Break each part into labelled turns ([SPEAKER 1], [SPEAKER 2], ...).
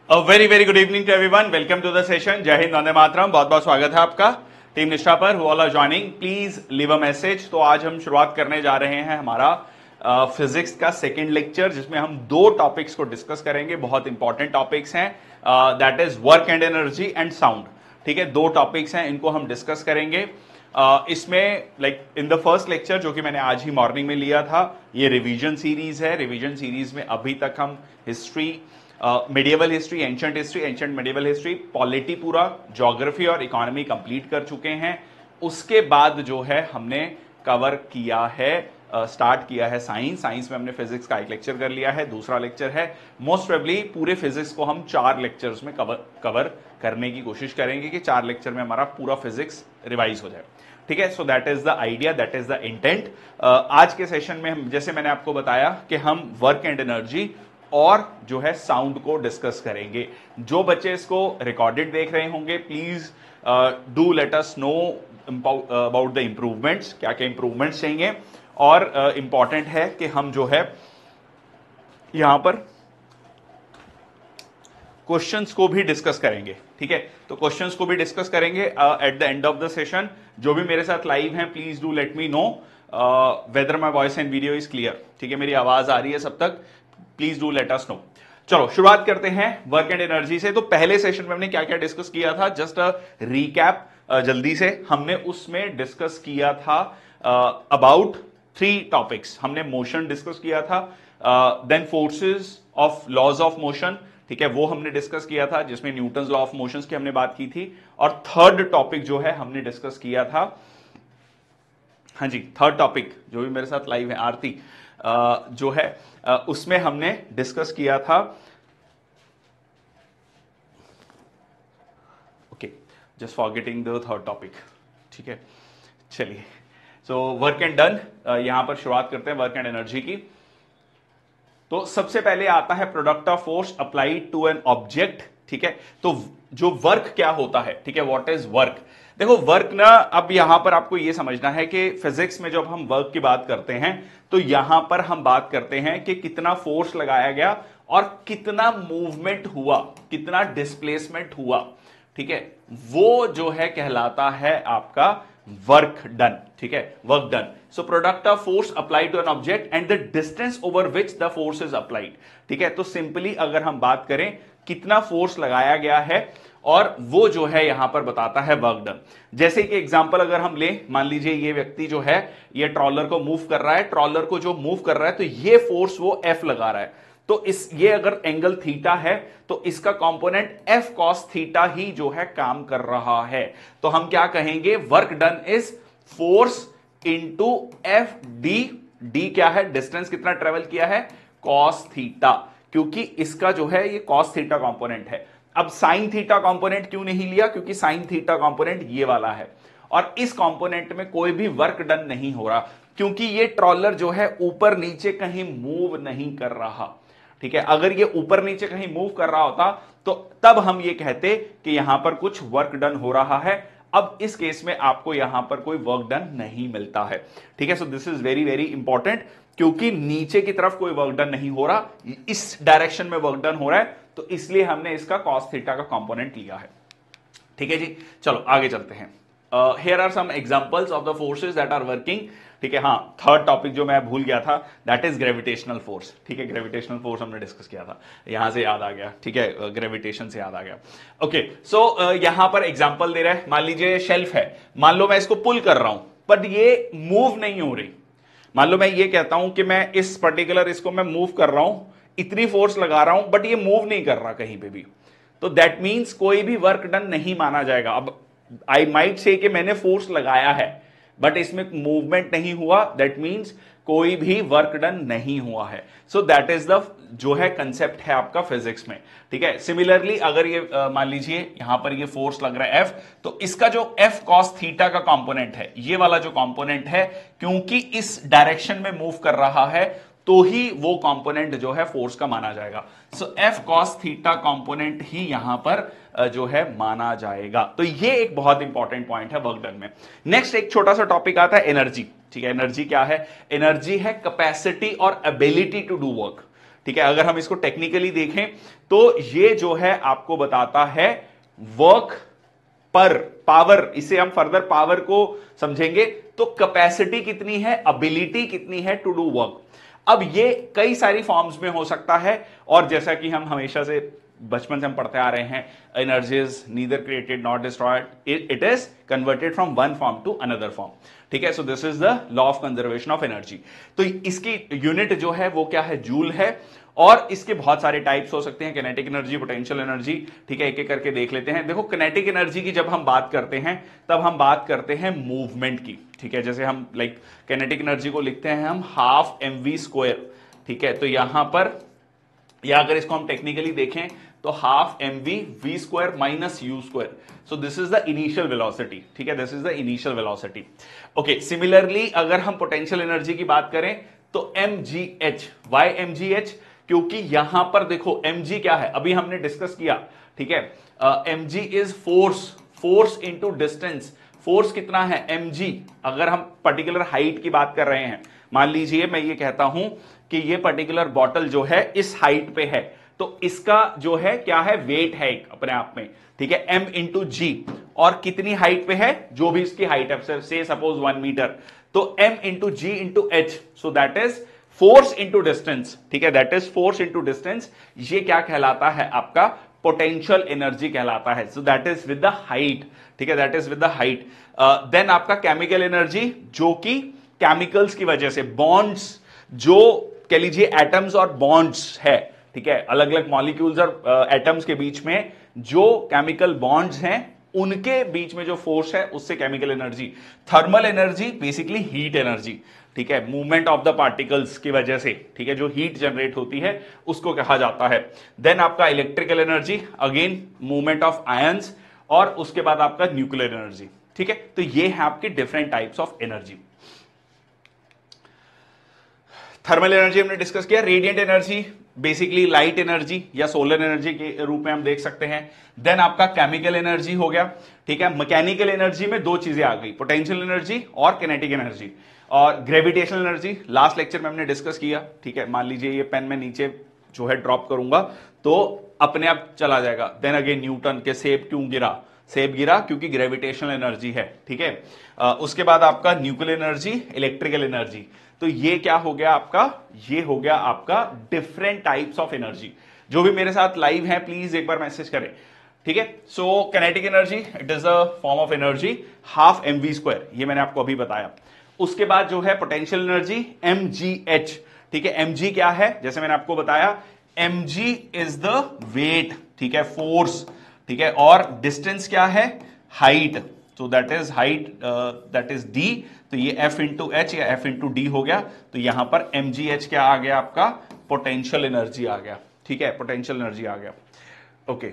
[SPEAKER 1] Very very good evening to everyone. Welcome to the session. Jai Hind, Vande Mataram. बहुत बहुत स्वागत है आपका टीम निष्ठा पर। Who all are joining please leave a message. तो आज हम शुरुआत करने जा रहे हैं हमारा फिजिक्स का सेकंड लेक्चर, जिसमें हम दो टॉपिक्स को डिस्कस करेंगे। बहुत इंपॉर्टेंट टॉपिक्स हैं, that is work and energy and sound. ठीक है, दो टॉपिक्स हैं, इनको हम डिस्कस करेंगे। इसमें like in the first lecture जो कि मैंने आज ही मॉर्निंग में लिया था, ये रिवीजन सीरीज है। रिवीजन सीरीज में अभी तक हम history, medieval history, ancient medieval history, polity पूरा, ज्योग्राफी और इकोनॉमी कंप्लीट कर चुके हैं। उसके बाद जो है हमने कवर किया है, स्टार्ट किया है साइंस में हमने फिजिक्स का एक लेक्चर कर लिया है। दूसरा लेक्चर है, मोस्ट प्रोबेबली पूरे फिजिक्स को हम 4 लेक्चर्स में कवर करने की कोशिश करेंगे कि 4 लेक्चर में हमारा पूरा फिजिक्स रिवाइज हो जाए। ठीक है, so that is the idea, that is the intent. आज के सेशन में हम, जैसे मैंने आपको बताया कि हम वर्क एंड एनर्जी और जो है साउंड को डिस्कस करेंगे। जो बच्चे इसको रिकॉर्डेड देख रहे होंगे, please do let us know about the improvements, क्या क्या इंप्रूवमेंट्स चाहिए। और इंपॉर्टेंट है कि हम जो है यहां पर क्वेश्चंस को भी डिस्कस करेंगे। ठीक है, तो क्वेश्चंस को भी डिस्कस करेंगे at the end of the session. जो भी मेरे साथ लाइव हैं, please do let me know whether my voice and video is clear. ठीक है, मेरी आवाज आ रही है सब तक, please do let us know. चलो शुरुआत करते हैं वर्क एंड एनर्जी से। तो पहले सेशन में हमने क्या क्या डिस्कस किया था, जस्ट अ रीकैप जल्दी से। हमने उसमें डिस्कस किया था अबाउट 3 टॉपिक्स। हमने मोशन डिस्कस किया था, then forces of laws of motion, ठीक है, वो हमने डिस्कस किया था, जिसमें न्यूटन्स लॉ ऑफ मोशंस की हमने बात की थी। और थर्ड टॉपिक जो है हमने डिस्कस किया था, हाँ जी, थर्ड टॉपिक जो भी मेरे साथ लाइव है, आरती जो है उसमें हमने डिस्कस किया था, okay, just forgetting the third topic. ठीक है, चलिए, सो वर्क एंड डन। यहां पर शुरुआत करते हैं वर्क एंड एनर्जी की। तो सबसे पहले आता है product of force applied to an object. ठीक है, तो जो वर्क क्या होता है, ठीक है, व्हाट इज वर्क। देखो वर्क ना, अब यहां पर आपको यह समझना है कि फिजिक्स में जब हम वर्क की बात करते हैं तो यहां पर हम बात करते हैं कि कितना फोर्स लगाया गया और कितना मूवमेंट हुआ, कितना डिस्प्लेसमेंट हुआ। ठीक है, वो जो है कहलाता है आपका वर्क डन। ठीक है, work done. So product of force applied to an object and the distance over which the force is applied. ठीक है, तो सिंपली अगर हम बात करें कितना फोर्स लगाया गया है, और वो जो है यहां पर बताता है वर्क डन। जैसे कि एग्जांपल अगर हम ले, मान लीजिए ये व्यक्ति जो है ये ट्रॉलर को मूव कर रहा है, ट्रॉलर को जो मूव कर रहा है तो ये फोर्स वो F लगा रहा है। तो ये अगर एंगल थीटा है तो इसका कंपोनेंट F cos थीटा ही जो है काम कर रहा है। तो हम क्या कहेंगे, work done is force into F D क्या है, डिस्टेंस कितना ट्रेवल किया है, cos थीटा, क्योंकि इसका जो है ये cos थीटा कंपोनेंट है। अब साइन थीटा कंपोनेंट क्यों नहीं लिया, क्योंकि साइन थीटा कंपोनेंट ये वाला है और इस कंपोनेंट में कोई भी वर्क डन नहीं हो रहा, क्योंकि ये ट्रॉलर जो है ऊपर नीचे कहीं मूव नहीं कर रहा। ठीक है, अगर ये ऊपर नीचे कहीं मूव कर रहा होता तो तब हम ये कहते कि यहां पर कुछ वर्क डन हो रहा है। अब इस केस में आपको यहां पर कोई वर्क डन नहीं मिलता है। ठीक है, so this is very very important, क्योंकि नीचे की तरफ कोई वर्क डन नहीं हो रहा, इस डायरेक्शन में वर्क डन हो रहा है, तो इसलिए हमने इसका cos थीटा का कंपोनेंट लिया है। ठीक है जी, चलो आगे चलते हैं। Here are some examples of the forces that are working. ठीक है, हाँ, थर्ड टॉपिक जो मैं भूल गया था, दैट इज ग्रेविटेशनल फोर्स। ठीक है, ग्रेविटेशनल फोर्स हमने डिस्कस किया था, यहां से याद आ गया। ठीक है, ग्रेविटेशन से याद आ गया। ओके, सो यहां पर एग्जांपल दे रहा है, मान लीजिए शेल्फ है, मान लो मैं इसको पुल कर रहा हूं बट ये मूव नहीं हो रही। मान लो मैं ये कहता हूं कि मैं इस पर्टिकुलर इसको मैं मूव कर रहा हूं, इतनी फोर्स लगा रहा हूं बट ये मूव नहीं कर रहा कहीं पे भी, तो दैट मीन्स कोई भी वर्क डन नहीं माना जाएगा। अब आई माइट से कि मैंने फोर्स लगाया है बट इसमें मूवमेंट नहीं हुआ, दैट मीन्स कोई भी वर्क डन नहीं हुआ है। सो दैट इज द जो है कंसेप्ट है आपका फिजिक्स में। ठीक है, सिमिलरली अगर ये मान लीजिए यहां पर ये फोर्स लग रहा है F, तो इसका जो F cos थीटा का कंपोनेंट है, ये वाला जो कंपोनेंट है, क्योंकि इस डायरेक्शन में मूव कर रहा है तो ही वो कंपोनेंट जो है फोर्स का माना जाएगा। सो F cos थीटा कंपोनेंट ही यहां पर जो है माना जाएगा। तो ये एक बहुत इंपॉर्टेंट पॉइंट है वर्क डन में। नेक्स्ट एक छोटा सा टॉपिक आता है एनर्जी। ठीक है, एनर्जी क्या है, एनर्जी है कैपेसिटी और एबिलिटी टू डू वर्क। ठीक है। अगर हम इसको टेक्निकली देखें तो ये जो है आपको बताता है वर्क पर पावर, इसे हम फर्दर पावर को समझेंगे तो कैपेसिटी कितनी है, एबिलिटी कितनी है टू डू वर्क। अब ये कई सारी फॉर्म्स में हो सकता है, और जैसा कि हम हमेशा से बचपन से हम पढ़ते आ रहे हैं, energy is neither created not destroyed, it is converted from one form to another form, ठीक है। So this is the law of conservation of energy. तो इसकी यूनिट जो है वो क्या है, जूल है, और इसके बहुत सारे टाइप्स हो सकते हैं, किनेटिक एनर्जी, पोटेंशियल एनर्जी, ठीक है। एक एक करके देख लेते हैं। देखो किनेटिक एनर्जी की जब हम बात करते हैं तब हम बात करते हैं मूवमेंट की, ठीक है। जैसे हम किनेटिक एनर्जी को लिखते हैं हम हाफ mv², ठीक है। तो यहां पर, या अगर इसको हम टेक्निकली देखें तो half mv² minus u², so this is the initial velocity, ठीक है। This is the initial velocity. Okay, similarly अगर हम पोटेंशियल एनर्जी की बात करें तो mgh, वाई mgh, क्योंकि यहां पर देखो mg क्या है, अभी हमने डिस्कस किया, ठीक है। mg is force into distance. Force कितना है mg, अगर हम पर्टिकुलर हाइट की बात कर रहे हैं, मान लीजिए मैं ये कहता हूं कि ये पर्टिकुलर बॉटल जो है इस हाइट पे है, तो इसका जो है क्या है, वेट है एक अपने आप में, ठीक है, m इंटू जी। और कितनी हाइट पे है, जो भी इसकी हाइट है, से सपोज 1 मीटर, तो m into g into h, so that is force into distance, ठीक है। That is force into distance. ये क्या कहलाता है, आपका पोटेंशियल एनर्जी कहलाता है। So that is with the height, ठीक है, that is with the height. Then आपका केमिकल एनर्जी, जो कि केमिकल्स की वजह से बॉन्ड्स, जो कह लीजिए एटम्स और बॉन्ड्स है, ठीक है, अलग अलग मॉलिक्यूल्स और एटम्स के बीच में जो केमिकल बॉन्ड्स हैं उनके बीच में जो फोर्स है उससे chemical energy. Thermal energy basically heat energy, ठीक है, मूवमेंट ऑफ द पार्टिकल्स की वजह से, ठीक है, जो हीट जनरेट होती है उसको कहा जाता है। देन आपका electrical energy, again movement of ions, और उसके बाद आपका न्यूक्लियर एनर्जी, ठीक है। तो ये है आपकी different types of energy. Thermal energy हमने डिस्कस किया। Radiant energy basically light energy या सोलर एनर्जी के रूप में हम देख सकते हैं। देन आपका केमिकल एनर्जी हो गया, ठीक है। मैकेनिकल एनर्जी में दो चीजें आ गई, पोटेंशियल एनर्जी और किनेटिक एनर्जी। और ग्रेविटेशनल एनर्जी लास्ट लेक्चर में हमने डिस्कस किया, ठीक है। मान लीजिए ये पेन में नीचे जो है ड्रॉप करूंगा तो अपने आप चला जाएगा। देन अगेन न्यूटन के सेब क्यों गिरा, सेब गिरा क्योंकि ग्रेविटेशनल एनर्जी है, ठीक है। उसके बाद आपका न्यूक्लियर एनर्जी, इलेक्ट्रिकल एनर्जी। तो ये क्या हो गया आपका, ये हो गया आपका डिफरेंट टाइप्स ऑफ एनर्जी। जो भी मेरे साथ लाइव है प्लीज एक बार मैसेज करें, ठीक है। So kinetic energy, it is a form of energy half mv², ये मैंने आपको अभी बताया। उसके बाद जो है पोटेंशियल एनर्जी mgh, ठीक है। mg क्या है, जैसे मैंने आपको बताया, mg इज द वेट, ठीक है, फोर्स, ठीक है। और डिस्टेंस क्या है, हाइट, तो that is height, that is d। तो ये f इंटू एच या f इंटू डी हो गया। तो यहां पर mgh क्या आ गया, आपका पोटेंशियल एनर्जी आ गया, ठीक है, पोटेंशियल एनर्जी आ गया। ओके,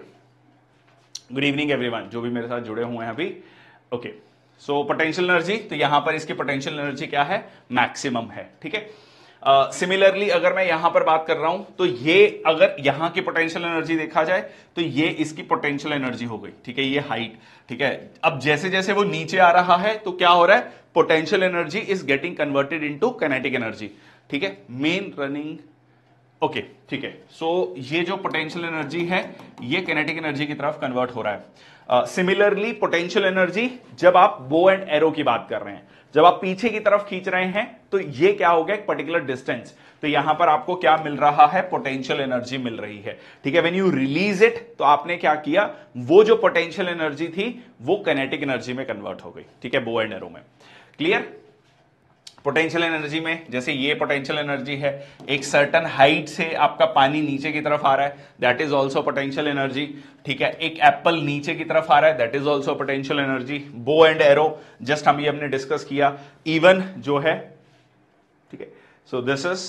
[SPEAKER 1] गुड इवनिंग एवरीवन जो भी मेरे साथ जुड़े हुए हैं अभी। ओके, सो पोटेंशियल एनर्जी, तो यहां पर इसकी पोटेंशियल एनर्जी क्या है, मैक्सिमम है, ठीक है। सिमिलरली अगर मैं यहां पर बात कर रहा हूं तो ये अगर यहां की पोटेंशियल एनर्जी देखा जाए तो ये इसकी पोटेंशियल एनर्जी हो गई, ठीक है, ये हाइट, ठीक है। अब जैसे जैसे वो नीचे आ रहा है तो क्या हो रहा है, potential energy is getting converted into kinetic energy, ठीक है। मेन रनिंग, ओके, ठीक है। सो ये जो पोटेंशियल एनर्जी है ये काइनेटिक एनर्जी की तरफ कन्वर्ट हो रहा है। सिमिलरली पोटेंशियल एनर्जी, जब आप बो एंड एरो की बात कर रहे हैं, जब आप पीछे की तरफ खींच रहे हैं तो ये क्या हो गया, एक पर्टिकुलर डिस्टेंस, तो यहां पर आपको क्या मिल रहा है, पोटेंशियल एनर्जी मिल रही है, ठीक है। व्हेन यू रिलीज इट, तो आपने क्या किया, वो जो पोटेंशियल एनर्जी थी वो काइनेटिक एनर्जी में कन्वर्ट हो गई, ठीक है, बो एंड एरो में। क्लियर। पोटेंशियल एनर्जी में जैसे ये पोटेंशियल एनर्जी है, एक सर्टन हाइट से आपका पानी नीचे की तरफ आ रहा है, that is also potential energy, ठीक है। एक एप्पल नीचे की तरफ आ रहा है, that is also potential energy. Bow and arrow just हम ये हमने डिस्कस किया। इवन जो है, ठीक है, सो दिस इज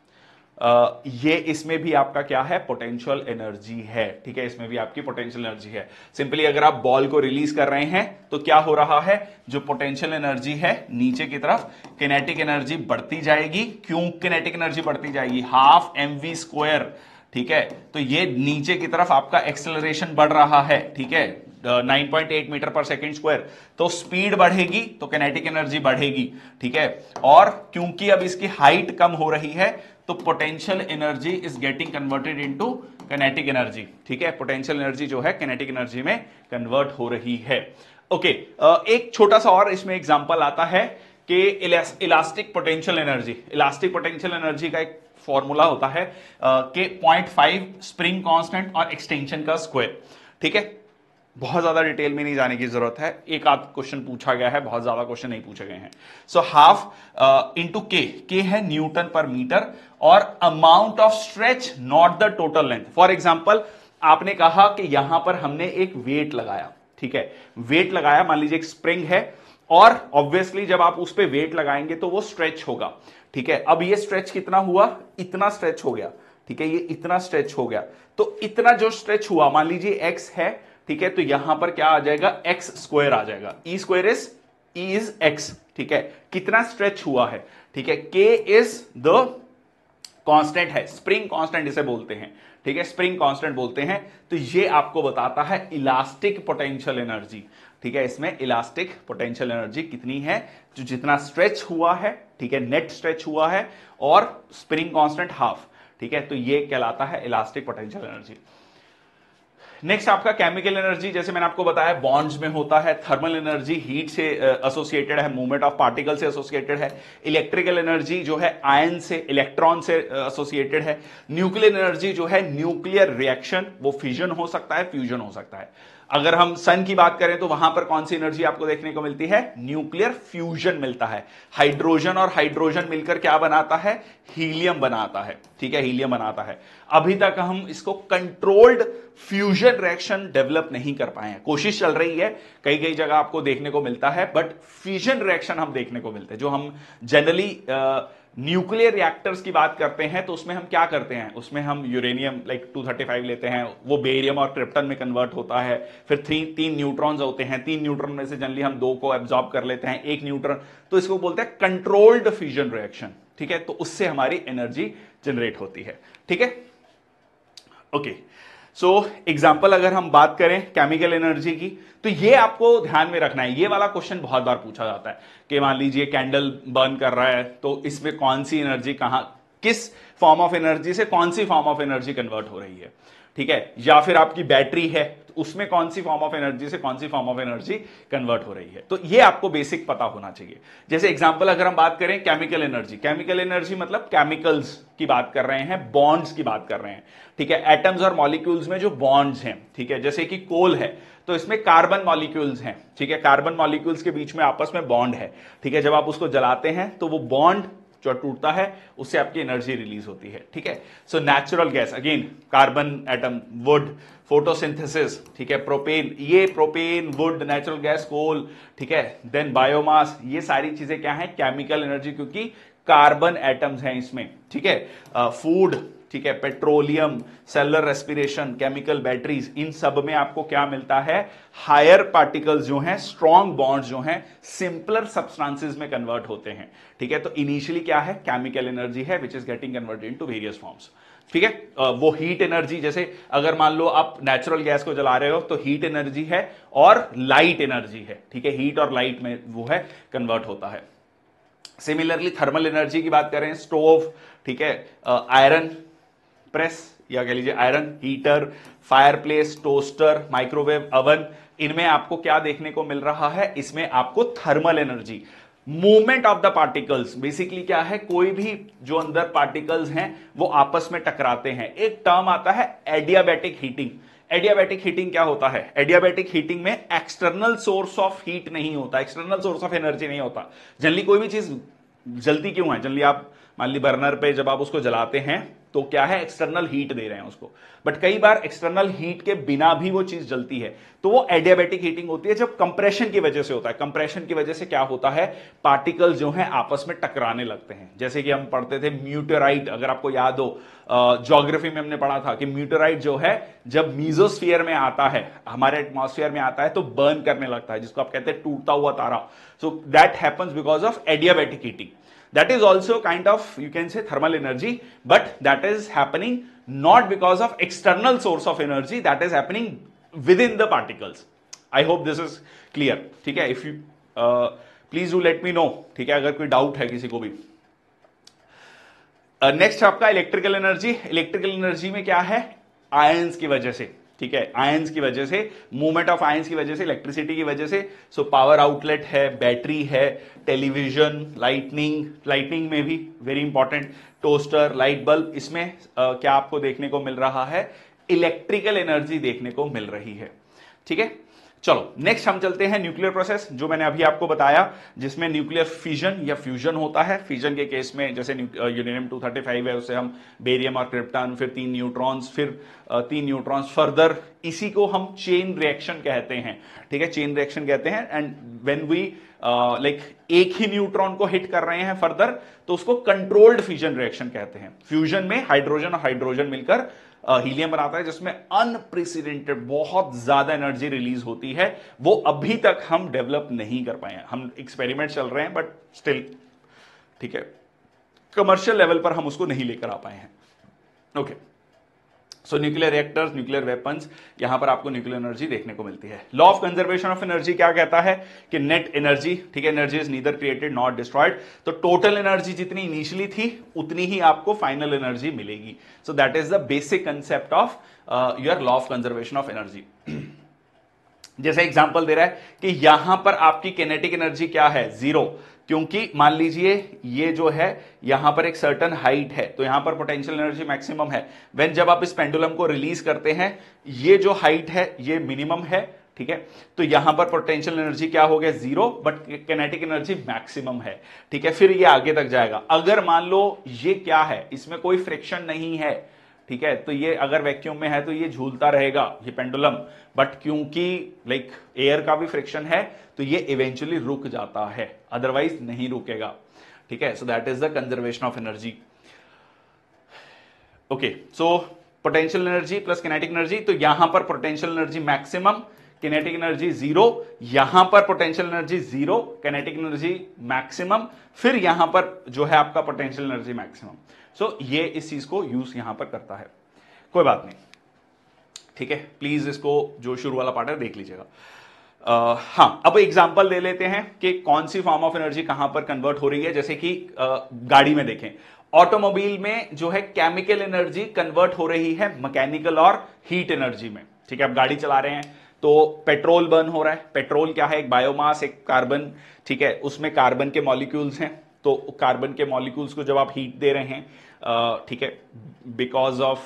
[SPEAKER 1] ये इसमें भी आपका क्या है, पोटेंशियल एनर्जी है, ठीक है, इसमें भी आपकी पोटेंशियल एनर्जी है। सिंपली अगर आप बॉल को रिलीज कर रहे हैं तो क्या हो रहा है, जो पोटेंशियल एनर्जी है नीचे की तरफ, किनेटिक एनर्जी बढ़ती जाएगी। क्यों किनेटिक एनर्जी बढ़ती जाएगी, हाफ mv², ठीक है। तो ये नीचे की तरफ आपका एक्सेलरेशन बढ़ रहा है, ठीक है, 9.8 मीटर पर सेकेंड स्क्वायर। तो स्पीड बढ़ेगी तो काइनेटिक एनर्जी बढ़ेगी, ठीक है। और क्योंकि अब इसकी हाइट कम हो रही है तो potential energy is getting converted into kinetic energy. ठीक है, पोटेंशियल एनर्जी जो है काइनेटिक एनर्जी में कन्वर्ट हो रही है। ओके, एक छोटा सा और इसमें एग्जांपल आता है कि elastic potential energy. Elastic potential energy का एक फॉर्मूला होता है कि 0.5 स्प्रिंग कांस्टेंट और एक्सटेंशन का स्क्वायर। ठीक है, बहुत ज्यादा डिटेल में नहीं जाने की जरूरत है, एक आध क्वेश्चन पूछा गया है, बहुत ज्यादा क्वेश्चन नहीं पूछे गए हैं। सो हाफ इंटू के है न्यूटन पर मीटर, और amount of stretch not the total length. For example आपने कहा कि यहां पर हमने एक वेट लगाया। ठीक है, वेट लगाया, मान लीजिए एक स्प्रिंग है, और ऑब्वियसली जब आप उस पर वेट लगाएंगे तो वो स्ट्रेच होगा। ठीक है, अब ये स्ट्रेच कितना हुआ, इतना स्ट्रेच हो गया। ठीक है, ये इतना स्ट्रेच हो गया, तो इतना जो स्ट्रेच हुआ, मान लीजिए एक्स है। ठीक है, तो यहां पर क्या आ जाएगा, एक्स स्क्वायर आ जाएगा। E square is x. ठीक है, कितना स्ट्रेच हुआ है। ठीक है, के इज द कांस्टेंट है, स्प्रिंग कांस्टेंट इसे बोलते हैं। ठीक है, स्प्रिंग कांस्टेंट बोलते हैं। तो ये आपको बताता है इलास्टिक पोटेंशियल एनर्जी। ठीक है, इसमें इलास्टिक पोटेंशियल एनर्जी कितनी है, जो जितना स्ट्रेच हुआ है। ठीक है, नेट स्ट्रेच हुआ है, और स्प्रिंग कांस्टेंट हाफ। ठीक है, तो ये कहलाता है इलास्टिक पोटेंशियल एनर्जी। नेक्स्ट आपका केमिकल एनर्जी, जैसे मैंने आपको बताया बॉन्ड्स में होता है। थर्मल एनर्जी हीट से एसोसिएटेड है, मूवमेंट ऑफ पार्टिकल से एसोसिएटेड है। इलेक्ट्रिकल एनर्जी जो है आयन से, इलेक्ट्रॉन से एसोसिएटेड है। न्यूक्लियर एनर्जी जो है न्यूक्लियर रिएक्शन, वो फ्यूजन हो सकता है, फ्यूजन हो सकता है। अगर हम सन की बात करें तो वहां पर कौन सी एनर्जी आपको देखने को मिलती है, न्यूक्लियर फ्यूजन मिलता है। हाइड्रोजन और हाइड्रोजन मिलकर क्या बनाता है, हीलियम बनाता है। ठीक है, हीलियम बनाता है। अभी तक हम इसको कंट्रोल्ड फ्यूजन रिएक्शन डेवलप नहीं कर पाए हैं, कोशिश चल रही है, कई कई जगह आपको देखने को मिलता है, बट फ्यूजन रिएक्शन हम देखने को मिलते हैं। जो हम जनरली न्यूक्लियर रिएक्टर्स की बात करते हैं तो उसमें हम क्या करते हैं, उसमें हम यूरेनियम लाइक 235 लेते हैं, वो बेरियम और क्रिप्टन में कन्वर्ट होता है। फिर तीन न्यूट्रॉन्स होते हैं, 3 न्यूट्रॉन में से जनरली हम 2 को एब्जॉर्ब कर लेते हैं, 1 न्यूट्रॉन, तो इसको बोलते हैं कंट्रोल्ड फ्यूजन रिएक्शन। ठीक है, तो उससे हमारी एनर्जी जनरेट होती है। ठीक है, ओके। सो एग्जाम्पल अगर हम बात करें केमिकल एनर्जी की, तो ये आपको ध्यान में रखना है। ये वाला क्वेश्चन बहुत बार पूछा जाता है कि मान लीजिए कैंडल बर्न कर रहा है, तो इसमें कौन सी एनर्जी कहां, किस फॉर्म ऑफ एनर्जी से कौन सी फॉर्म ऑफ एनर्जी कन्वर्ट हो रही है। ठीक है, या फिर आपकी बैटरी है, तो उसमें कौन सी फॉर्म ऑफ एनर्जी से कौन सी फॉर्म ऑफ एनर्जी कन्वर्ट हो रही है। तो ये आपको बेसिक पता होना चाहिए। जैसे एग्जांपल अगर हम बात करें केमिकल एनर्जी, केमिकल एनर्जी मतलब केमिकल्स की बात कर रहे हैं, बॉन्ड्स की बात कर रहे हैं। ठीक है, एटम्स और मॉलिक्यूल्स में जो बॉन्ड्स हैं। ठीक है, जैसे कि कोल है तो इसमें कार्बन मॉलिक्यूल्स हैं। ठीक है, कार्बन मॉलिक्यूल्स के बीच में आपस में बॉन्ड है। ठीक है, जब आप उसको जलाते हैं तो वो बॉन्ड जो टूटता है उससे आपकी एनर्जी रिलीज होती है। ठीक है, so natural gas, again carbon atom, wood, photosynthesis. ठीक है, प्रोपेन, ये propane, wood, natural gas, coal. ठीक है, देन बायोमास, ये सारी चीजें क्या है, केमिकल एनर्जी, क्योंकि कार्बन एटम्स हैं इसमें। ठीक है, फूड, ठीक है, petroleum, cellular respiration, chemical batteries, इन सब में आपको क्या मिलता है, हायर पार्टिकल्स जो हैं, स्ट्रॉन्ग बॉन्ड्स जो हैं, सिंपलर सब्सटेंसेस में कन्वर्ट होते हैं। ठीक है, तो इनिशियली क्या है, केमिकल एनर्जी है which is getting converted into various forms. ठीक है, वो हीट एनर्जी, जैसे अगर मान लो आप नेचुरल गैस को जला रहे हो तो हीट एनर्जी है और लाइट एनर्जी है। ठीक है, हीट और लाइट में वो है कन्वर्ट होता है। सिमिलरली थर्मल एनर्जी की बात करें, स्टोव, ठीक है, आयरन प्रेस या कह लीजिए iron heater, fireplace, toaster, microwave oven, इनमें आपको क्या देखने को मिल रहा है, इसमें आपको thermal energy, movement of the particles. Basically क्या है, कोई भी जो अंदर पार्टिकल्स हैं वो आपस में टकराते हैं। एक टर्म आता है एडियाबैटिक हीटिंग। एडियाबैटिक हीटिंग क्या होता है, एडियाबैटिक हीटिंग में एक्सटर्नल सोर्स ऑफ हीट नहीं होता, एक्सटर्नल सोर्स ऑफ एनर्जी नहीं होता। जनरली कोई भी चीज जलती क्यों है, जनरली आप मान ली बर्नर पे जब आप उसको जलाते हैं तो क्या है, एक्सटर्नल हीट दे रहे हैं उसको, बट कई बार एक्सटर्नल हीट के बिना भी वो चीज जलती है, तो वो एडियाबैटिक हीटिंग होती है जब कंप्रेशन की वजह से होता है। कंप्रेशन की वजह से क्या होता है, पार्टिकल्स जो हैं आपस में टकराने लगते हैं। जैसे कि हम पढ़ते थे म्यूटेराइट, अगर आपको याद हो, ज्योग्राफी में हमने पढ़ा था कि म्यूटेराइट जो है जब मीजोस्फीयर में आता है, हमारे एटमॉस्फेयर में आता है, तो बर्न करने लगता है, जिसको आप कहते हैं टूटता हुआ तारा। So that happens because of adiabatic heating. That is also kind of, you can say, thermal energy, but that is happening not because of external source of energy, that is happening within the particles. I hope this is clear. ठीक है, if you please do let me know. ठीक है, अगर कोई doubt है किसी को भी. नेक्स्ट आपका इलेक्ट्रिकल एनर्जी। इलेक्ट्रिकल एनर्जी में क्या है, आयंस की वजह से, ठीक है, आयंस की वजह से, मूवमेंट ऑफ आयंस की वजह से, इलेक्ट्रिसिटी की वजह से। सो पावर आउटलेट है, बैटरी है, टेलीविजन, लाइटनिंग, लाइटनिंग में भी very important, toaster, light bulb, इसमें क्या आपको देखने को मिल रहा है, इलेक्ट्रिकल एनर्जी देखने को मिल रही है। ठीक है, चलो नेक्स्ट हम चलते हैं न्यूक्लियर प्रोसेस, जो मैंने अभी आपको बताया, जिसमें न्यूक्लियर फिजन या फ्यूजन होता है। फिजन के केस में जैसे यूरेनियम 235 है, उससे हम बेरियम और क्रिप्टन, फिर 3 न्यूट्रॉन्स, फिर 3 न्यूट्रॉन्स फर्दर, इसी को हम चेन रिएक्शन कहते हैं। ठीक है, चेन रिएक्शन कहते हैं। एंड व्हेन वी लाइक एक ही न्यूट्रॉन को हिट कर रहे हैं फर्दर, तो उसको कंट्रोल्ड फ्यूजन रिएक्शन कहते हैं। फ्यूजन में हाइड्रोजन और हाइड्रोजन मिलकर हीलियम बनाता है, जिसमें अनप्रेसिडेंटेड बहुत ज्यादा एनर्जी रिलीज होती है। वो अभी तक हम डेवलप नहीं कर पाए हैं, हम एक्सपेरिमेंट चल रहे हैं, बट स्टिल, ठीक है, कमर्शियल लेवल पर हम उसको नहीं लेकर आ पाए हैं। Okay, so nuclear reactors, nuclear weapons, यहां पर आपको न्यूक्लियर एनर्जी देखने को मिलती है। Law of conservation of energy क्या कहता है कि नेट एनर्जी, ठीक है, energy is neither created not destroyed. तो टोटल एनर्जी जितनी इनिशियली थी उतनी ही आपको फाइनल एनर्जी मिलेगी। So that is the basic concept of your law of conservation of energy. जैसे एग्जांपल दे रहा है कि यहां पर आपकी किनेटिक एनर्जी क्या है, 0, क्योंकि मान लीजिए ये जो है यहां पर एक सर्टन हाइट है, तो यहां पर पोटेंशियल एनर्जी मैक्सिमम है। व्हेन जब आप इस पेंडुलम को रिलीज करते हैं, ये जो हाइट है ये मिनिमम है, ठीक है, तो यहां पर पोटेंशियल एनर्जी क्या हो गया, 0, बट किनेटिक एनर्जी मैक्सिमम है। ठीक है, फिर ये आगे तक जाएगा। अगर मान लो ये क्या है, इसमें कोई फ्रिक्शन नहीं है, ठीक है, तो ये अगर वैक्यूम में है तो ये झूलता रहेगा ये पेंडुलम, बट क्योंकि लाइक एयर का भी फ्रिक्शन है तो ये इवेंचुअली रुक जाता है, अदरवाइज नहीं रुकेगा। ठीक है, so that is the conservation of energy. Okay, so potential energy plus kinetic energy, तो यहां पर potential energy maximum, kinetic energy 0, यहां पर potential energy 0, kinetic energy maximum, फिर यहां पर जो है आपका पोटेंशियल एनर्जी मैक्सिमम। सो ये इस चीज को यूज यहां पर करता है। कोई बात नहीं, ठीक है, प्लीज इसको जो शुरू वाला पार्ट है देख लीजिएगा। हाँ, अब एग्जांपल ले लेते हैं कि कौन सी फॉर्म ऑफ एनर्जी कहां पर कन्वर्ट हो रही है। जैसे कि गाड़ी में देखें, ऑटोमोबाइल में जो है केमिकल एनर्जी कन्वर्ट हो रही है मैकेनिकल और हीट एनर्जी में। ठीक है, आप गाड़ी चला रहे हैं तो पेट्रोल बर्न हो रहा है। पेट्रोल क्या है, एक बायोमास, एक कार्बन, ठीक है, उसमें कार्बन के मॉलिक्यूल्स हैं, तो कार्बन के मॉलिक्यूल्स को जब आप हीट दे रहे हैं, ठीक है, because of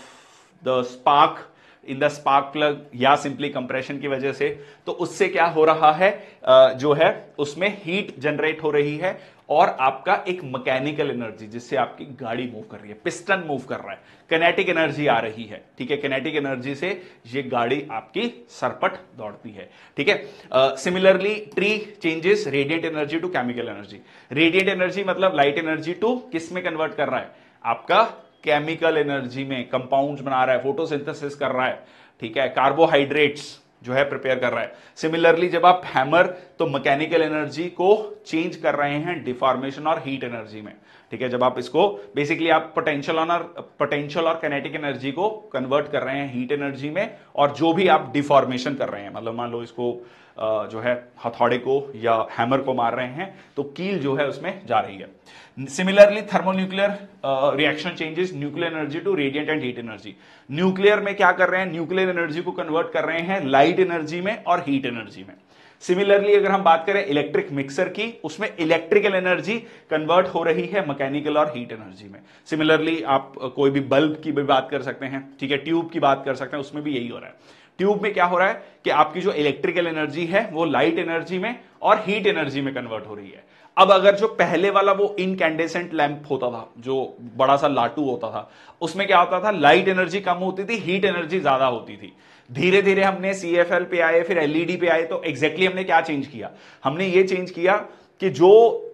[SPEAKER 1] the spark in the spark plug या सिंपली कंप्रेशन की वजह से, तो उससे क्या हो रहा है, जो है उसमें हीट जनरेट हो रही है, और आपका एक मैकेनिकल एनर्जी जिससे आपकी गाड़ी मूव कर रही है, पिस्टन मूव कर रहा है, किनेटिक एनर्जी आ रही है। ठीक है, किनेटिक एनर्जी से ये गाड़ी आपकी सरपट दौड़ती है। ठीक है, similarly tree changes radiant energy to chemical energy. Radiant energy मतलब लाइट एनर्जी टू किस में कन्वर्ट कर रहा है, आपका केमिकल एनर्जी में, कंपाउंड्स बना रहा है, फोटोसिंथेसिस कर रहा है, ठीक है, कार्बोहाइड्रेट्स जो है प्रिपेयर कर रहा है। सिमिलरली जब आप हैमर, तो मैकेनिकल एनर्जी को चेंज कर रहे हैं डिफॉर्मेशन और हीट एनर्जी में। ठीक है, जब आप इसको बेसिकली आप पोटेंशियल और काइनेटिक एनर्जी को कन्वर्ट कर रहे हैं हीट एनर्जी में, और जो भी आप डिफॉर्मेशन कर रहे हैं, मतलब मान लो इसको जो है हथौड़े को या हैमर को मार रहे हैं, तो कील जो है उसमें जा रही है। Similarly thermonuclear reaction changes nuclear energy to radiant and heat energy. Nuclear में क्या कर रहे हैं, न्यूक्लियर एनर्जी को कन्वर्ट कर रहे हैं लाइट एनर्जी में और हीट एनर्जी में। सिमिलरली अगर हम बात करें इलेक्ट्रिक मिक्सर की, उसमें इलेक्ट्रिकल एनर्जी कन्वर्ट हो रही है मैकेनिकल और हीट एनर्जी में। सिमिलरली आप कोई भी बल्ब की भी बात कर सकते हैं, ठीक है, ट्यूब की बात कर सकते हैं, उसमें भी यही हो रहा है। ट्यूब में क्या हो रहा है कि आपकी जो इलेक्ट्रिकल एनर्जी है वो लाइट एनर्जी में और हीट एनर्जी में कन्वर्ट हो रही है। अब अगर जो पहले वाला वो इनकैंडेसेंट लैंप होता था, जो बड़ा सा लाटू होता था, उसमें क्या होता था, लाइट एनर्जी कम होती थी, हीट एनर्जी ज्यादा होती थी। धीरे धीरे हमने CFL पे आए, फिर LED पे आए, तो एग्जैक्टली हमने क्या चेंज किया, हमने ये चेंज किया कि जो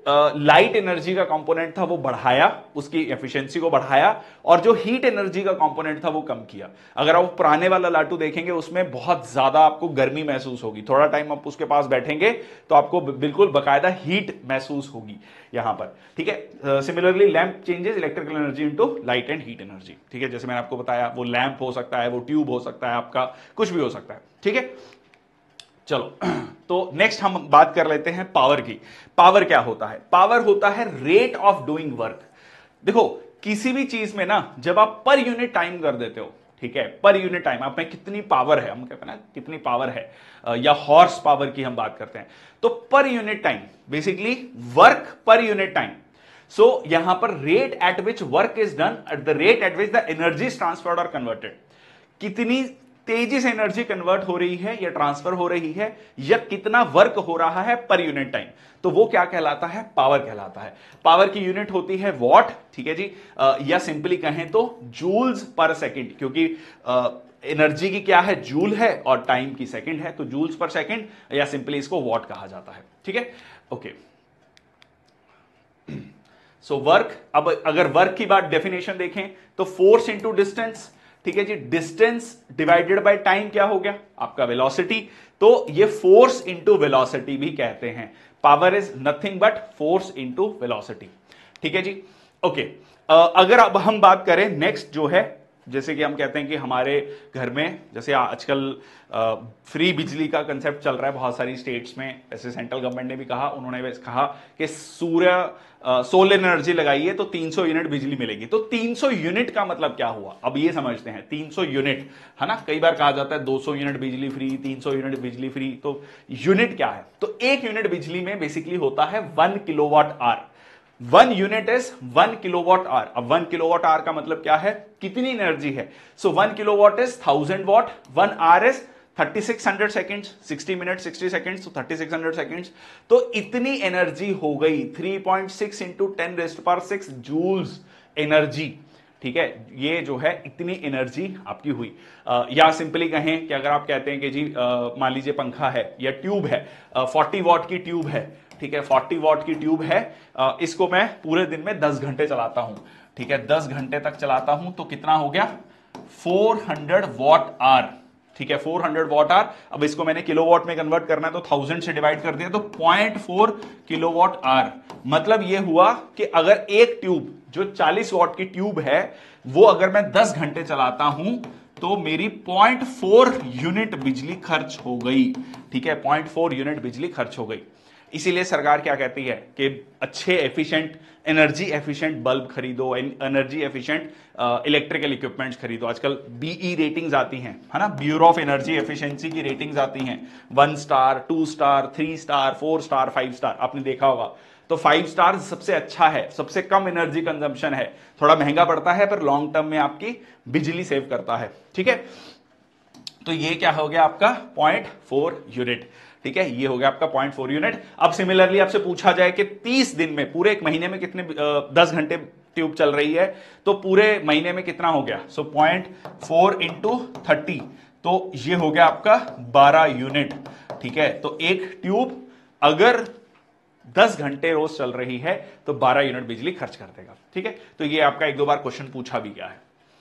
[SPEAKER 1] लाइट एनर्जी का कंपोनेंट था वो बढ़ाया, उसकी एफिशिएंसी को बढ़ाया, और जो हीट एनर्जी का कंपोनेंट था वो कम किया। अगर आप पुराने वाला लाटू देखेंगे, उसमें बहुत ज्यादा आपको गर्मी महसूस होगी, थोड़ा टाइम आप उसके पास बैठेंगे तो आपको बिल्कुल बकायदा हीट महसूस होगी यहां पर। ठीक है, similarly lamp changes electrical energy into light and heat energy. ठीक है, जैसे मैंने आपको बताया, वो लैंप हो सकता है, वो ट्यूब हो सकता है, आपका कुछ भी हो सकता है। ठीक है, चलो तो नेक्स्ट हम बात कर लेते हैं पावर की। पावर क्या होता है, पावर होता है रेट ऑफ डूइंग वर्क। देखो किसी भी चीज में ना जब आप पर यूनिट टाइम कर देते हो, ठीक है, पर यूनिट टाइम आप में कितनी पावर है, हम कहते हैं ना कितनी पावर है, या हॉर्स पावर की हम बात करते हैं, तो per unit time basically work per unit time. So यहां पर rate at which work is done at the rate at which the energy is transferred और कन्वर्टेड, कितनी तेजी से एनर्जी कन्वर्ट हो रही है या ट्रांसफर हो रही है या कितना वर्क हो रहा है पर यूनिट टाइम, तो वो क्या कहलाता है, पावर कहलाता है। पावर की यूनिट होती है वॉट, ठीक है जी, या सिंपली कहें तो जूल्स पर सेकंड, क्योंकि एनर्जी की क्या है, जूल है, और टाइम की सेकंड है, तो जूल्स पर सेकंड या सिंपली इसको वॉट कहा जाता है, ठीक है। ओके, सो वर्क, अब अगर वर्क की बात डेफिनेशन देखें तो फोर्स इंटू डिस्टेंस, ठीक है जी, डिस्टेंस डिवाइडेड बाय टाइम क्या हो गया आपका वेलोसिटी, तो ये फोर्स इंटू वेलोसिटी भी कहते हैं। Power is nothing but force into velocity, ठीक है जी। ओके, अगर अब हम बात करें नेक्स्ट जो है, जैसे कि हम कहते हैं कि हमारे घर में जैसे आजकल फ्री बिजली का कंसेप्ट चल रहा है बहुत सारी स्टेट्स में, ऐसे सेंट्रल गवर्नमेंट ने भी कहा, उन्होंने कहा कि सोलर एनर्जी लगाइए तो 300 यूनिट बिजली मिलेगी। तो 300 यूनिट का मतलब क्या हुआ, अब ये समझते हैं। 300 यूनिट है ना, कई बार कहा जाता है 200 यूनिट बिजली फ्री, 300 यूनिट बिजली फ्री, तो यूनिट क्या है, तो एक यूनिट बिजली में बेसिकली होता है 1 kilowatt hour. 1 unit is 1 kilowatt hour. अब 1 किलोवाट आवर का मतलब क्या है, कितनी एनर्जी है, so 1 kilowatt is 1000 watt, 1 hour is 3600 seconds, 60 minute 60 seconds, तो 3600 सेकेंड्स, तो इतनी एनर्जी हो गई 3.6 इंटू 10⁶ जूल्स एनर्जी, ठीक है, ये जो है इतनी एनर्जी आपकी हुई। या सिंपली कहें कि अगर आप कहते हैं कि जी मान लीजिए पंखा है या ट्यूब है, 40 वॉट की ट्यूब है, ठीक है, 40 वॉट की ट्यूब है, इसको मैं पूरे दिन में 10 घंटे चलाता हूं, ठीक है, 10 घंटे तक चलाता हूं, तो कितना हो गया 400 वॉट आवर, ठीक है, 400 वॉट आवर। अब इसको मैंने किलोवाट में कन्वर्ट करना है तो 1000 से डिवाइड कर दिया, तो 0.4 किलोवाट आवर। मतलब यह हुआ कि अगर एक ट्यूब जो 40 वॉट की ट्यूब है वो अगर मैं 10 घंटे चलाता हूं तो मेरी 0.4 यूनिट बिजली खर्च हो गई, ठीक है, 0.4 यूनिट बिजली खर्च हो गई। इसीलिए सरकार क्या कहती है कि अच्छे एफिशिएंट, एनर्जी एफिशिएंट बल्ब खरीदो, एनर्जी एफिशिएंट इलेक्ट्रिकल इक्विपमेंट्स खरीदो। आजकल बीई रेटिंग्स आती हैं, है ना, ब्यूरो ऑफ एनर्जी एफिशिएंसी की रेटिंग्स आती हैं, 1 star, 2 star, 3 star, 4 star, 5 star, आपने देखा होगा। तो 5 स्टार सबसे अच्छा है, सबसे कम एनर्जी कंजम्पशन है, थोड़ा महंगा पड़ता है पर लॉन्ग टर्म में आपकी बिजली सेव करता है, ठीक है। तो ये क्या हो गया आपका 0.4 यूनिट, ठीक है, ये हो गया आपका 0.4 यूनिट। अब सिमिलरली आपसे पूछा जाए कि 30 दिन में, पूरे एक महीने में कितने 10 घंटे ट्यूब चल रही है, तो पूरे महीने में कितना हो गया, सो 0.4 इंटू 30, तो ये हो गया आपका 12 यूनिट, ठीक है। तो एक ट्यूब अगर 10 घंटे रोज चल रही है तो 12 यूनिट बिजली खर्च कर देगा, ठीक है। तो ये आपका 1-2 बार क्वेश्चन पूछा भी गया है,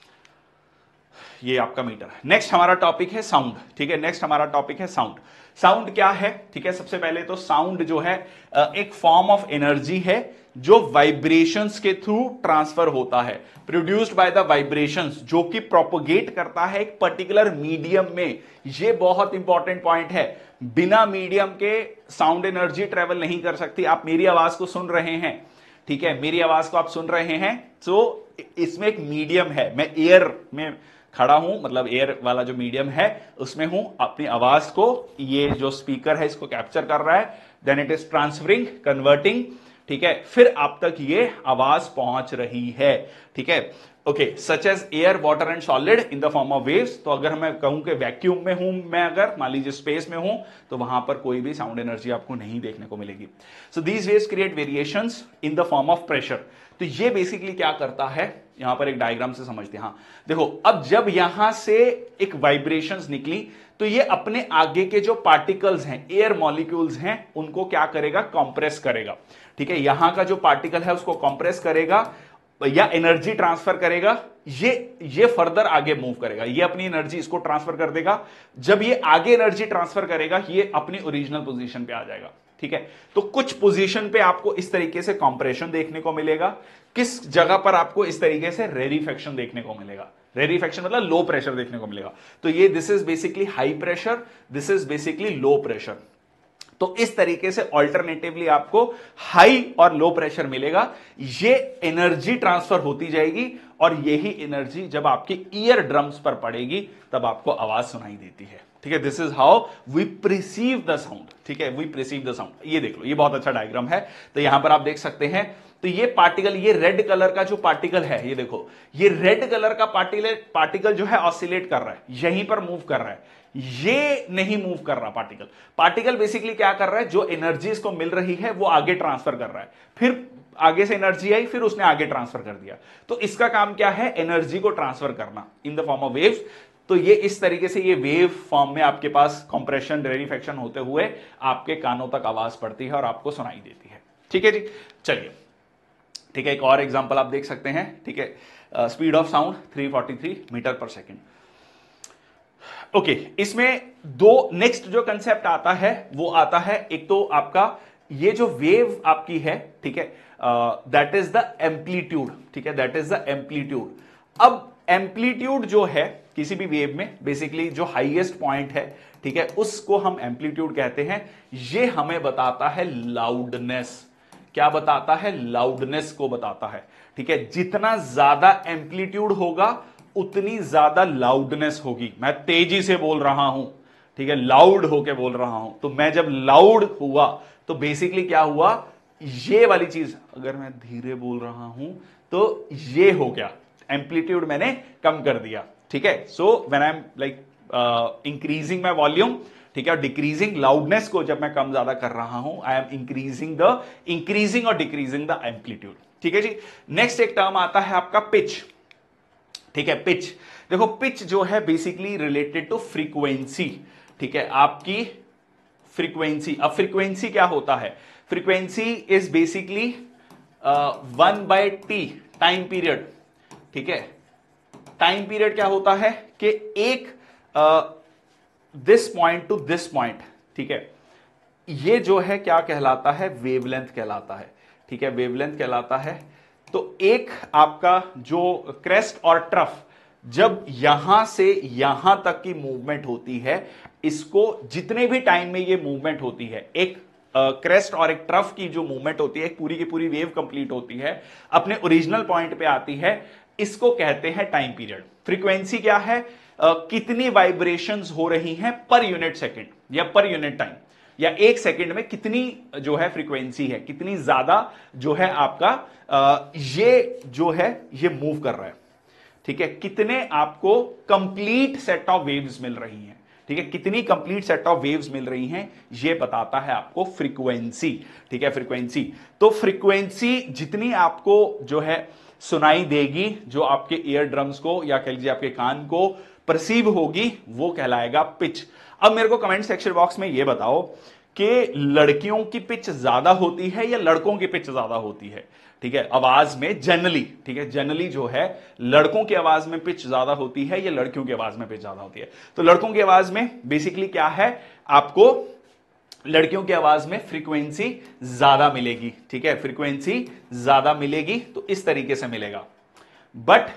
[SPEAKER 1] ये आपका मीटर है। नेक्स्ट हमारा टॉपिक है साउंड, ठीक है, नेक्स्ट हमारा टॉपिक है साउंड। साउंड क्या है, ठीक है, सबसे पहले तो साउंड जो है एक फॉर्म ऑफ एनर्जी है जो वाइब्रेशंस के थ्रू ट्रांसफर होता है, प्रोड्यूस्ड बाय द वाइब्रेशंस, जो कि प्रोपोगेट करता है एक पर्टिकुलर मीडियम में। ये बहुत इंपॉर्टेंट पॉइंट है, बिना मीडियम के साउंड एनर्जी ट्रेवल नहीं कर सकती। आप मेरी आवाज को सुन रहे हैं, ठीक है, मेरी आवाज को आप सुन रहे हैं, तो इसमें एक मीडियम है, मैं एयर में खड़ा हूं, मतलब एयर वाला जो मीडियम है उसमें हूं, अपनी आवाज को ये जो स्पीकर है इसको कैप्चर कर रहा है, then it is transferring, converting, ठीक है, फिर आप तक ये आवाज पहुंच रही है, ठीक है। Okay, such as air, water and solid in the form of waves. तो अगर मैं कहूं कि वैक्यूम में हूं, मैं अगर मान लीजिए स्पेस में हूं, तो वहां पर कोई भी साउंड एनर्जी आपको नहीं देखने को मिलेगी। So these waves create variations in the form of pressure. तो ये बेसिकली क्या करता है, यहां पर एक डायग्राम से समझते हैं। हाँ देखो, अब जब यहां से एक वाइब्रेशंस निकली तो ये अपने आगे के जो पार्टिकल्स हैं, एयर मॉलिक्यूल्स हैं, उनको क्या करेगा, कंप्रेस करेगा, ठीक है। यहां का जो पार्टिकल है उसको कंप्रेस करेगा या एनर्जी ट्रांसफर करेगा, ये फर्दर आगे मूव करेगा, ये अपनी एनर्जी इसको ट्रांसफर कर देगा। जब ये आगे एनर्जी ट्रांसफर करेगा ये अपनी ओरिजिनल पोजीशन पे आ जाएगा, ठीक है। तो कुछ पोजीशन पे आपको इस तरीके से कंप्रेशन देखने को मिलेगा, किस जगह पर आपको इस तरीके से रेरिफेक्शन देखने को मिलेगा। रेरिफेक्शन मतलब लो प्रेशर देखने को मिलेगा। तो ये this is basically high pressure, this is basically low pressure, तो इस तरीके से ऑल्टरनेटिवली आपको हाई और लो प्रेशर मिलेगा, ये एनर्जी ट्रांसफर होती जाएगी और यही एनर्जी जब आपके ईयर ड्रम्स पर पड़ेगी तब आपको आवाज सुनाई देती है। ठीक है, this is how we perceive the sound. ठीक है, वी प्रिसीव द साउंड। ये देख लो, ये बहुत अच्छा डायग्राम है। तो यहां पर आप देख सकते हैं, तो ये पार्टिकल, ये रेड कलर का जो पार्टिकल है, ये देखो, ये रेड कलर का पार्टिकल जो है ऑसिलेट कर रहा है, यहीं पर मूव कर रहा है, ये नहीं मूव कर रहा पार्टिकल बेसिकली क्या कर रहा है, जो एनर्जी इसको मिल रही है वो आगे ट्रांसफर कर रहा है, फिर आगे से एनर्जी आई, फिर उसने आगे ट्रांसफर कर दिया। तो इसका काम क्या है, एनर्जी को ट्रांसफर करना in the form of waves. तो ये इस तरीके से ये वेव फॉर्म में आपके पास कंप्रेशन रेरिफेक्शन होते हुए आपके कानों तक आवाज पड़ती है और आपको सुनाई देती है। ठीक है जी, चलिए, ठीक है, एक और एग्जांपल आप देख सकते हैं। ठीक है, speed of sound 343 metre per second. Okay, इसमें दो नेक्स्ट जो कंसेप्ट आता है वो आता है, एक तो आपका ये जो वेव आपकी है, ठीक है, दैट इज द एम्पलीट्यूड। ठीक है, दैट इज द एम्पलीट्यूड। अब एम्पलीट्यूड जो है किसी भी वेव में, बेसिकली जो हाईएस्ट पॉइंट है, ठीक है, उसको हम एम्पलीट्यूड कहते हैं। ये हमें बताता है लाउडनेस। क्या बताता है, लाउडनेस को बताता है। ठीक है, जितना ज्यादा एम्पलीट्यूड होगा उतनी ज्यादा लाउडनेस होगी। मैं तेजी से बोल रहा हूं, ठीक है, लाउड होके बोल रहा हूं, तो मैं जब लाउड हुआ तो बेसिकली क्या हुआ, ये वाली चीज, अगर मैं धीरे बोल रहा हूं तो ये हो गया, एम्पलीट्यूड मैंने कम कर दिया। ठीक है, so when I am like increasing my volume, ठीक है, डिक्रीजिंग लाउडनेस को जब मैं कम ज्यादा कर रहा हूं, आई एम इंक्रीजिंग और डिक्रीजिंग द एम्पलीट्यूड। ठीक है जी, नेक्स्ट एक टर्म आता है आपका पिच। ठीक है, पिच, देखो पिच जो है बेसिकली रिलेटेड टू फ्रीक्वेंसी। ठीक है, आपकी फ्रीक्वेंसी। अब फ्रीक्वेंसी क्या होता है, frequency is basically 1/t time period. ठीक है, टाइम पीरियड क्या होता है कि एक this point to this point, ठीक है, ये जो है क्या कहलाता है, वेवलेंथ कहलाता है। ठीक है, वेवलेंथ कहलाता है। तो एक आपका जो क्रेस्ट और ट्रफ, जब यहां से यहां तक की मूवमेंट होती है, इसको जितने भी टाइम में ये मूवमेंट होती है, एक क्रेस्ट और एक ट्रफ की जो मूवमेंट होती है, एक पूरी की पूरी वेव कंप्लीट होती है, अपने ओरिजिनल पॉइंट पे आती है, इसको कहते हैं टाइम पीरियड। फ्रीक्वेंसी क्या है, कितनी वाइब्रेशंस हो रही हैं पर यूनिट सेकंड या पर यूनिट टाइम, या एक सेकंड में कितनी जो है फ्रीक्वेंसी है, कितनी ज्यादा जो है आपका ये जो है ये मूव कर रहा है। ठीक है, कितने आपको कंप्लीट सेट ऑफ वेव्स मिल रही हैं। ठीक है, कितनी कंप्लीट सेट ऑफ वेव्स मिल रही हैं, ये बताता है आपको फ्रीक्वेंसी। ठीक है, फ्रीक्वेंसी। तो फ्रीक्वेंसी जितनी आपको जो है सुनाई देगी, जो आपके ईयर ड्रम्स को या कह लीजिए आपके कान को परसीव होगी, वो कहलाएगा पिच। अब मेरे को कमेंट सेक्शन बॉक्स में ये बताओ कि लड़कियों की पिच ज्यादा होती है या लड़कों की पिच ज्यादा होती है। ठीक है, आवाज में जनरली, ठीक है, जनरली जो है लड़कों की आवाज में पिच ज्यादा होती है या लड़कियों की आवाज में पिच ज्यादा होती है। तो लड़कों की आवाज में बेसिकली क्या है, आपको लड़कियों की आवाज में फ्रीक्वेंसी ज्यादा मिलेगी। ठीक है, फ्रीक्वेंसी ज्यादा मिलेगी, तो इस तरीके से मिलेगा। बट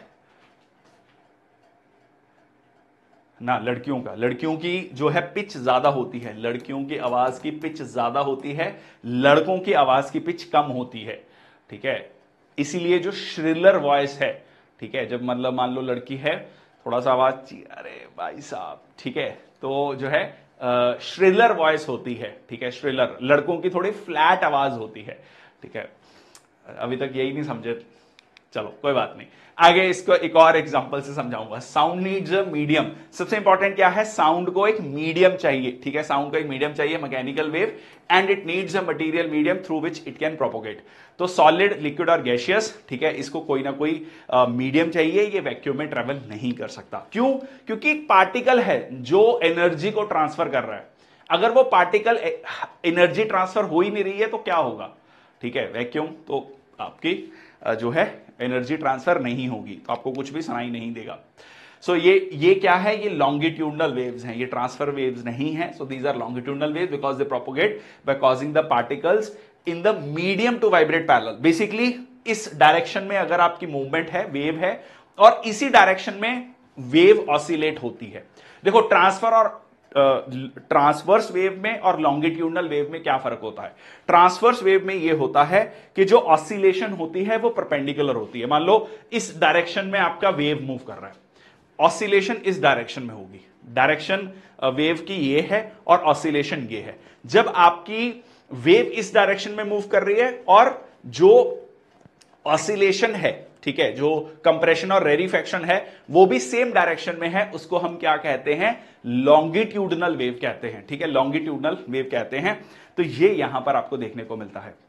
[SPEAKER 1] ना, लड़कियों की जो है पिच ज्यादा होती है, लड़कियों की आवाज की पिच ज्यादा होती है, लड़कों की आवाज की पिच कम होती है। ठीक है, इसीलिए जो श्रिलर वॉइस है, ठीक है, जब मतलब मान लो लड़की है, थोड़ा सा आवाज, अरे भाई साहब, ठीक है, तो जो है श्रिलर वॉइस होती है। ठीक है, श्रिलर, लड़कों की थोड़ी फ्लैट आवाज होती है। ठीक है, अभी तक यही नहीं समझे, चलो कोई बात नहीं, आगे इसको एक और एग्जांपल से समझाऊंगा। Sound needs a medium. सबसे इंपॉर्टेंट क्या है, साउंड को एक मीडियम चाहिए। ठीक है, साउंड को एक मीडियम चाहिए, mechanical wave, and it needs a material medium through which it can propagate. तो सॉलिड, लिक्विड और गैसियस, ठीक है, इसको कोई ना कोई मीडियम चाहिए, ये वैक्यूम में ट्रेवल नहीं कर सकता। क्यों, क्योंकि पार्टिकल है जो एनर्जी को ट्रांसफर कर रहा है। अगर वो पार्टिकल एनर्जी ट्रांसफर हो ही नहीं रही है तो क्या होगा, ठीक है, वैक्यूम, तो आपकी जो है एनर्जी ट्रांसफर नहीं होगी, तो आपको कुछ भी सुनाई नहीं देगा। सो ये क्या है, ये लॉन्गिट्यूडनल वेव्स हैं, ये ट्रांसफर वेव्स नहीं है। So these are longitudinal waves because they propagate by causing the particles in the medium to vibrate parallel. Basically इस डायरेक्शन में अगर आपकी मूवमेंट है, वेव है, और इसी डायरेक्शन में वेव ऑसिलेट होती है। देखो, ट्रांसफर और ट्रांसवर्स वेव में और लॉन्गिट्यूडनल वेव में क्या फर्क होता है। ट्रांसवर्स वेव में यह होता है कि जो ऑसिलेशन होती है वो परपेंडिकुलर होती है। मान लो इस डायरेक्शन में आपका वेव मूव कर रहा है, ऑसिलेशन इस डायरेक्शन में होगी, डायरेक्शन वेव की ये है और ऑसिलेशन ये है। जब आपकी वेव इस डायरेक्शन में मूव कर रही है और जो ऑसिलेशन है, ठीक है, जो कंप्रेशन और रेरिफेक्शन है वो भी सेम डायरेक्शन में है, उसको हम क्या कहते हैं, लॉन्गिट्यूडनल वेव कहते हैं। ठीक है, लॉन्गिट्यूडनल वेव कहते हैं। तो ये यहां पर आपको देखने को मिलता है।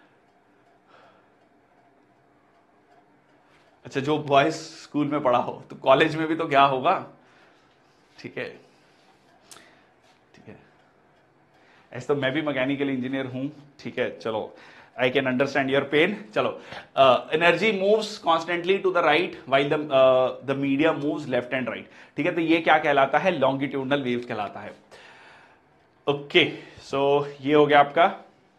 [SPEAKER 1] अच्छा, जो बॉयज स्कूल में पढ़ा हो तो कॉलेज में भी तो क्या होगा। ठीक है, ठीक है, ऐसे तो मैं भी मैकेनिकल इंजीनियर हूं। ठीक है, चलो, I can understand your pain. चलो, energy moves constantly to the right while the medium moves left and right. ठीक है, तो ये क्या कहलाता है, लॉन्गिट्यूडनल वेव्स कहलाता है। ओके, सो ये हो गया आपका।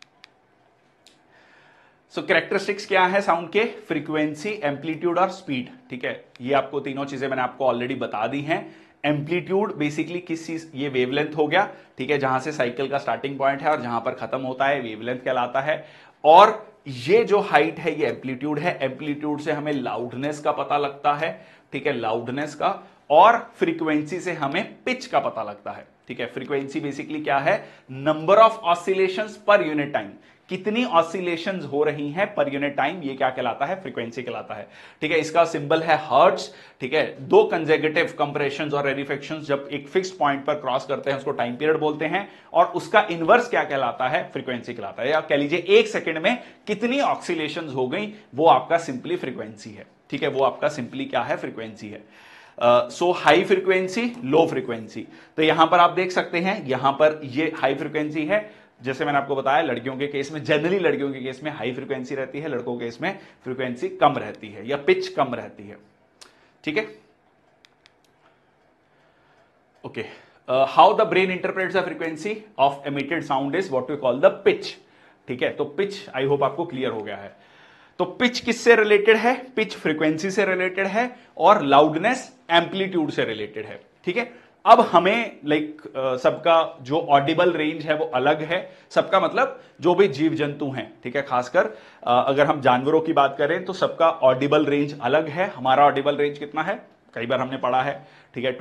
[SPEAKER 1] सो कैरेक्टरिस्टिक्स क्या है साउंड के, फ्रीक्वेंसी, एम्पलीट्यूड और स्पीड। ठीक है, ये आपको तीनों चीजें मैंने आपको ऑलरेडी बता दी हैं। एम्पलीट्यूड बेसिकली किस चीज, ये वेवलेंथ हो गया। ठीक है, जहां से साइकिल का स्टार्टिंग पॉइंट है और जहां पर खत्म होता है वेवलेंथ कहलाता है। और ये जो हाइट है ये एम्पलीट्यूड है। एम्पलीट्यूड से हमें लाउडनेस का पता लगता है। ठीक है, लाउडनेस का। और फ्रीक्वेंसी से हमें पिच का पता लगता है। ठीक है, फ्रीक्वेंसी बेसिकली क्या है, number of oscillations per unit time, कितनी ऑसिलेशंस हो रही हैं पर यूनिट टाइम, ये क्या कहलाता है, फ्रीक्वेंसी कहलाता है। ठीक है, इसका सिंबल है हर्ट्ज। ठीक है, दो कंसेक्यूटिव कंप्रेशंस और रेरिफेक्शंस जब एक फिक्स्ड पॉइंट पर क्रॉस करते हैं उसको टाइम पीरियड बोलते हैं। और उसका इनवर्स क्या कहलाता है, फ्रीक्वेंसी कहलाता है। या कह लीजिए एक सेकंड में कितनी ऑसिलेशंस हो गई, वो आपका सिंपली फ्रीक्वेंसी है। ठीक है, वो आपका सिंपली क्या है, फ्रीक्वेंसी है। So high frequency, low frequency. तो यहां पर आप देख सकते हैं, यहां पर ये हाई फ्रीक्वेंसी है। जैसे मैंने आपको बताया, लड़कियों के केस में, जनरली लड़कियों के केस में हाई फ्रीक्वेंसी रहती है, लड़कों के केस में फ्रीक्वेंसी कम रहती है या पिच कम रहती है। ठीक है, okay. How the brain interprets the frequency of emitted sound is what we call the pitch. ठीक है, तो पिच आई होप आपको क्लियर हो गया है। तो पिच किससे रिलेटेड है, पिच फ्रीक्वेंसी से रिलेटेड है और लाउडनेस एम्पलीट्यूड से रिलेटेड है। ठीक है, अब हमें सबका जो ऑडिबल रेंज है वो अलग है। सबका मतलब जो भी जीव जंतु हैं, ठीक है, खासकर अगर हम जानवरों की बात करें तो सबका ऑडिबल रेंज अलग है। हमारा ऑडिबल रेंज कितना है, कई बार हमने पढ़ा है। ठीक है,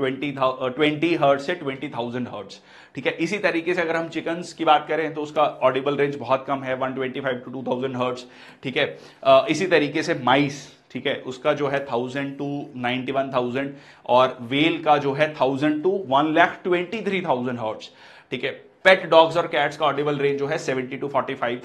[SPEAKER 1] 20 हर्ट्ज से 20,000 हर्ट्ज। ठीक है, इसी तरीके से अगर हम चिकन्स की बात करें तो उसका ऑडिबल रेंज बहुत कम है, 125 to 2000 हर्ट्ज। ठीक है, इसी तरीके से माइस, ठीक है, उसका जो है 1000 to 91,000 और वेल का जो है 1000 to 1,23,000 हर्ट्ज। ठीक है, पेट डॉग्स और कैट्स का ऑडिबल रेंज जो है 70 to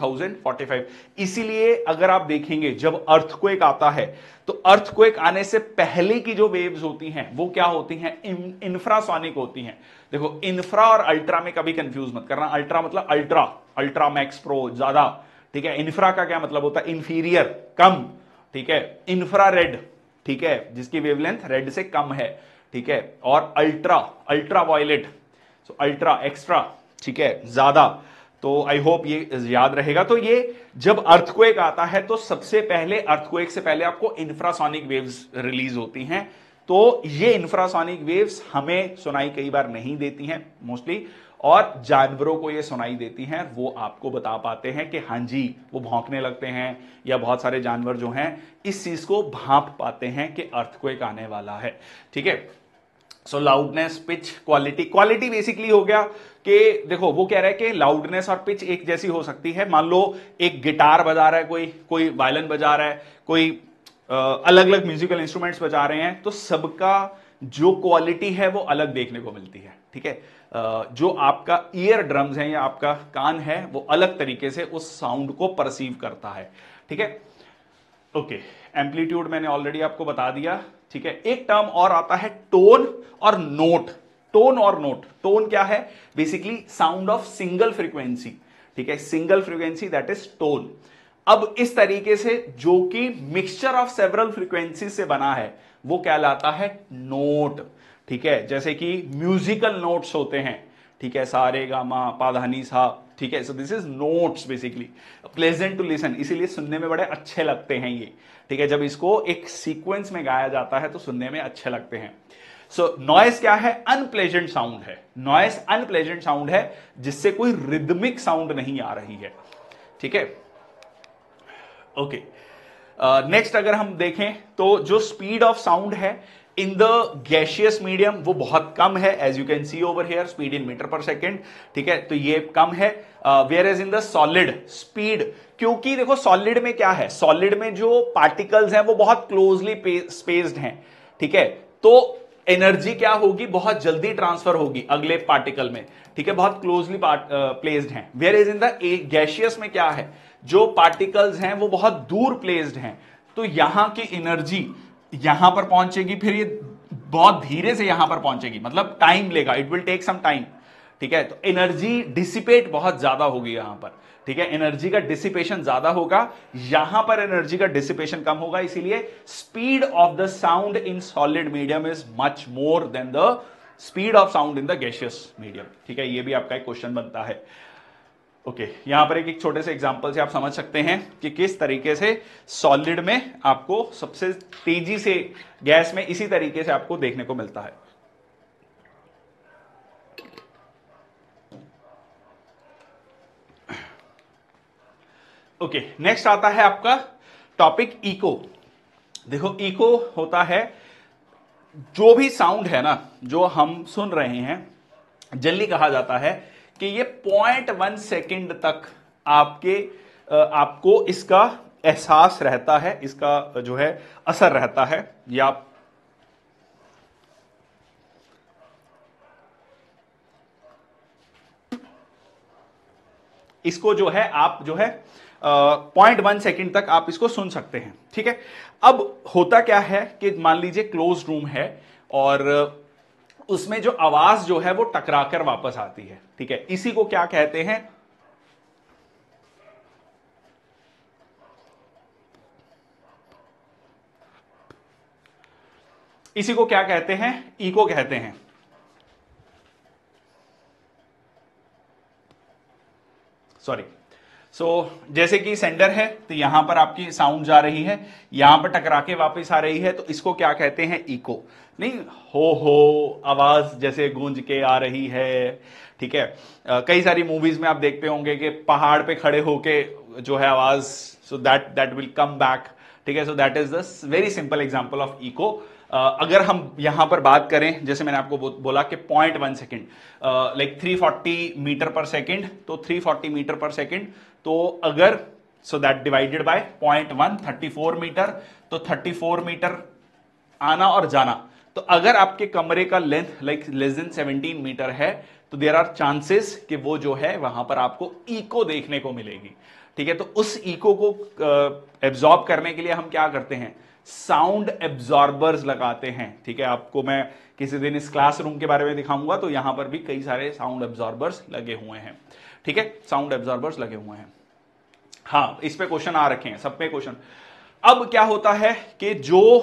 [SPEAKER 1] 45,000 इसीलिए अगर आप देखेंगे जब अर्थक्वेक आता है तो अर्थक्वेक आने से पहले की जो वेव्स होती हैं वो क्या होती हैं, इंफ्रासोनिक होती हैं। देखो, इंफ्रा और अल्ट्रा में कभी कंफ्यूज मत करना। अल्ट्रा मतलब अल्ट्रा, अल्ट्रा मैक्स प्रो, ज्यादा। ठीक है, इंफ्रा का क्या मतलब होता है, इंफीरियर, कम। ठीक है, इंफ्रारेड, ठीक है, जिसकी वेवलेंथ रेड से कम है। ठीक है, और ultra, ultra violet, so ultra extra, ठीक है, ज्यादा। तो आई होप ये याद रहेगा। तो ये जब अर्थक्वेक आता है तो सबसे पहले, अर्थक्वेक से पहले आपको इंफ्रासोनिक वेव्स रिलीज होती हैं। तो ये इंफ्रासोनिक वेव्स हमें सुनाई कई बार नहीं देती हैं मोस्टली, और जानवरों को ये सुनाई देती हैं। वो आपको बता पाते हैं कि हाँ जी, वो भौंकने लगते हैं, या बहुत सारे जानवर जो हैं इस चीज को भांप पाते हैं कि अर्थक्वेक आने वाला है। ठीक है, so loudness, pitch, quality. Quality basically हो गया कि देखो, वो कह रहा है कि लाउडनेस और पिच एक जैसी हो सकती है। मान लो एक गिटार बजा रहा है, कोई वायलिन बजा रहा है, कोई अलग अलग म्यूजिकल इंस्ट्रूमेंट्स बजा रहे हैं, तो सबका जो क्वालिटी है वो अलग देखने को मिलती है। ठीक है, जो आपका ईयर ड्रम्स है या आपका कान है वो अलग तरीके से उस साउंड को परसीव करता है। ठीक है, ओके, एम्पलीट्यूड मैंने ऑलरेडी आपको बता दिया। ठीक है, एक टर्म और आता है टोन और नोट। टोन और नोट, टोन क्या है, basically sound of single frequency. ठीक है, single frequency, that is tone. अब इस तरीके से जो कि मिक्सचर ऑफ सेवरल फ्रीक्वेंसी से बना है वो कहलाता है नोट। ठीक है, जैसे कि म्यूजिकल नोट्स होते हैं। ठीक है, सा रे गा मा पा धा नी सा। ठीक है, so this is notes, basically pleasant to listen, इसीलिए सुनने में बड़े अच्छे लगते हैं ये। ठीक है, जब इसको एक सीक्वेंस में गाया जाता है तो सुनने में अच्छे लगते हैं। सो नॉइस क्या है? अनप्लेजेंट साउंड है। नॉइस अनप्लेजेंट साउंड है जिससे कोई रिदमिक साउंड नहीं आ रही है, ठीक है। ओके, नेक्स्ट अगर हम देखें तो जो स्पीड ऑफ साउंड है इन द गैशियस मीडियम वो बहुत कम है, as you can see over here, speed in metre per second, ठीक है, तो ये कम है। Whereas in the solid speed, क्योंकि देखो सॉलिड में क्या है, सॉलिड में जो पार्टिकल्स हैं वो बहुत क्लोजली स्पेस्ड हैं, ठीक है, तो एनर्जी क्या होगी, बहुत जल्दी ट्रांसफर होगी अगले पार्टिकल में, ठीक है, बहुत क्लोजली प्लेस्ड हैं। Whereas in the gaseous में क्या है, जो पार्टिकल्स हैं वो बहुत दूर प्लेस्ड हैं, तो यहां की एनर्जी यहां पर पहुंचेगी, फिर ये बहुत धीरे से यहां पर पहुंचेगी, मतलब टाइम लेगा, it will take some time, ठीक है, तो एनर्जी डिसिपेट बहुत ज्यादा होगी यहां पर, ठीक है, एनर्जी का डिसिपेशन ज्यादा होगा, यहां पर एनर्जी का डिसिपेशन कम होगा, इसीलिए speed of the sound in solid medium is much more than the speed of sound in the gaseous medium, ठीक है, ये भी आपका एक क्वेश्चन बनता है। ओके, यहां पर एक छोटे से एग्जांपल से आप समझ सकते हैं कि किस तरीके से सॉलिड में आपको सबसे तेजी से, गैस में इसी तरीके से आपको देखने को मिलता है। ओके, नेक्स्ट आता है आपका टॉपिक इको। देखो इको होता है जो भी साउंड है ना जो हम सुन रहे हैं, जनरली कहा जाता है कि ये 0.1 सेकेंड तक आपको इसका एहसास रहता है, इसका जो है असर रहता है, या इसको जो है आप जो है 0.1 सेकेंड तक आप इसको सुन सकते हैं, ठीक है। अब होता क्या है कि मान लीजिए क्लोज रूम है और उसमें जो आवाज जो है वो टकराकर वापस आती है, ठीक है, इसी को क्या कहते हैं, इसी को क्या कहते हैं, इको कहते हैं। सॉरी, जैसे कि सेंडर है तो यहां पर आपकी साउंड जा रही है, यहां पर टकरा के वापस आ रही है, तो इसको क्या कहते हैं, इको। नहीं, हो आवाज जैसे गूंज के आ रही है, ठीक है। कई सारी मूवीज में आप देखते होंगे कि पहाड़ पे खड़े होके जो है आवाज, so that will come back, ठीक है, so that is the very simple example of echo. अगर हम यहां पर बात करें, जैसे मैंने आपको बोला कि 0.1 second, like 340 metre per second, तो 340 मीटर पर सेकेंड, तो अगर so that divided by 0.1, 34 metre, तो 34 मीटर आना और जाना, तो अगर आपके कमरे का length like less than 17 metre है, तो देयर आर चांसेस कि वो जो है वहां पर आपको इको देखने को मिलेगी, ठीक है। तो उस इको को एब्जॉर्ब करने के लिए हम क्या करते हैं, साउंड एब्जॉर्बर्स लगाते हैं, ठीक है। आपको मैं किसी दिन इस क्लासरूम के बारे में दिखाऊंगा, तो यहां पर भी कई सारे साउंड एब्जॉर्बर्स लगे हुए हैं, ठीक है, साउंड एब्जॉर्बर्स लगे हुए हैं। हाँ, इस पे क्वेश्चन आ रखे हैं, सब पे क्वेश्चन। अब क्या होता है कि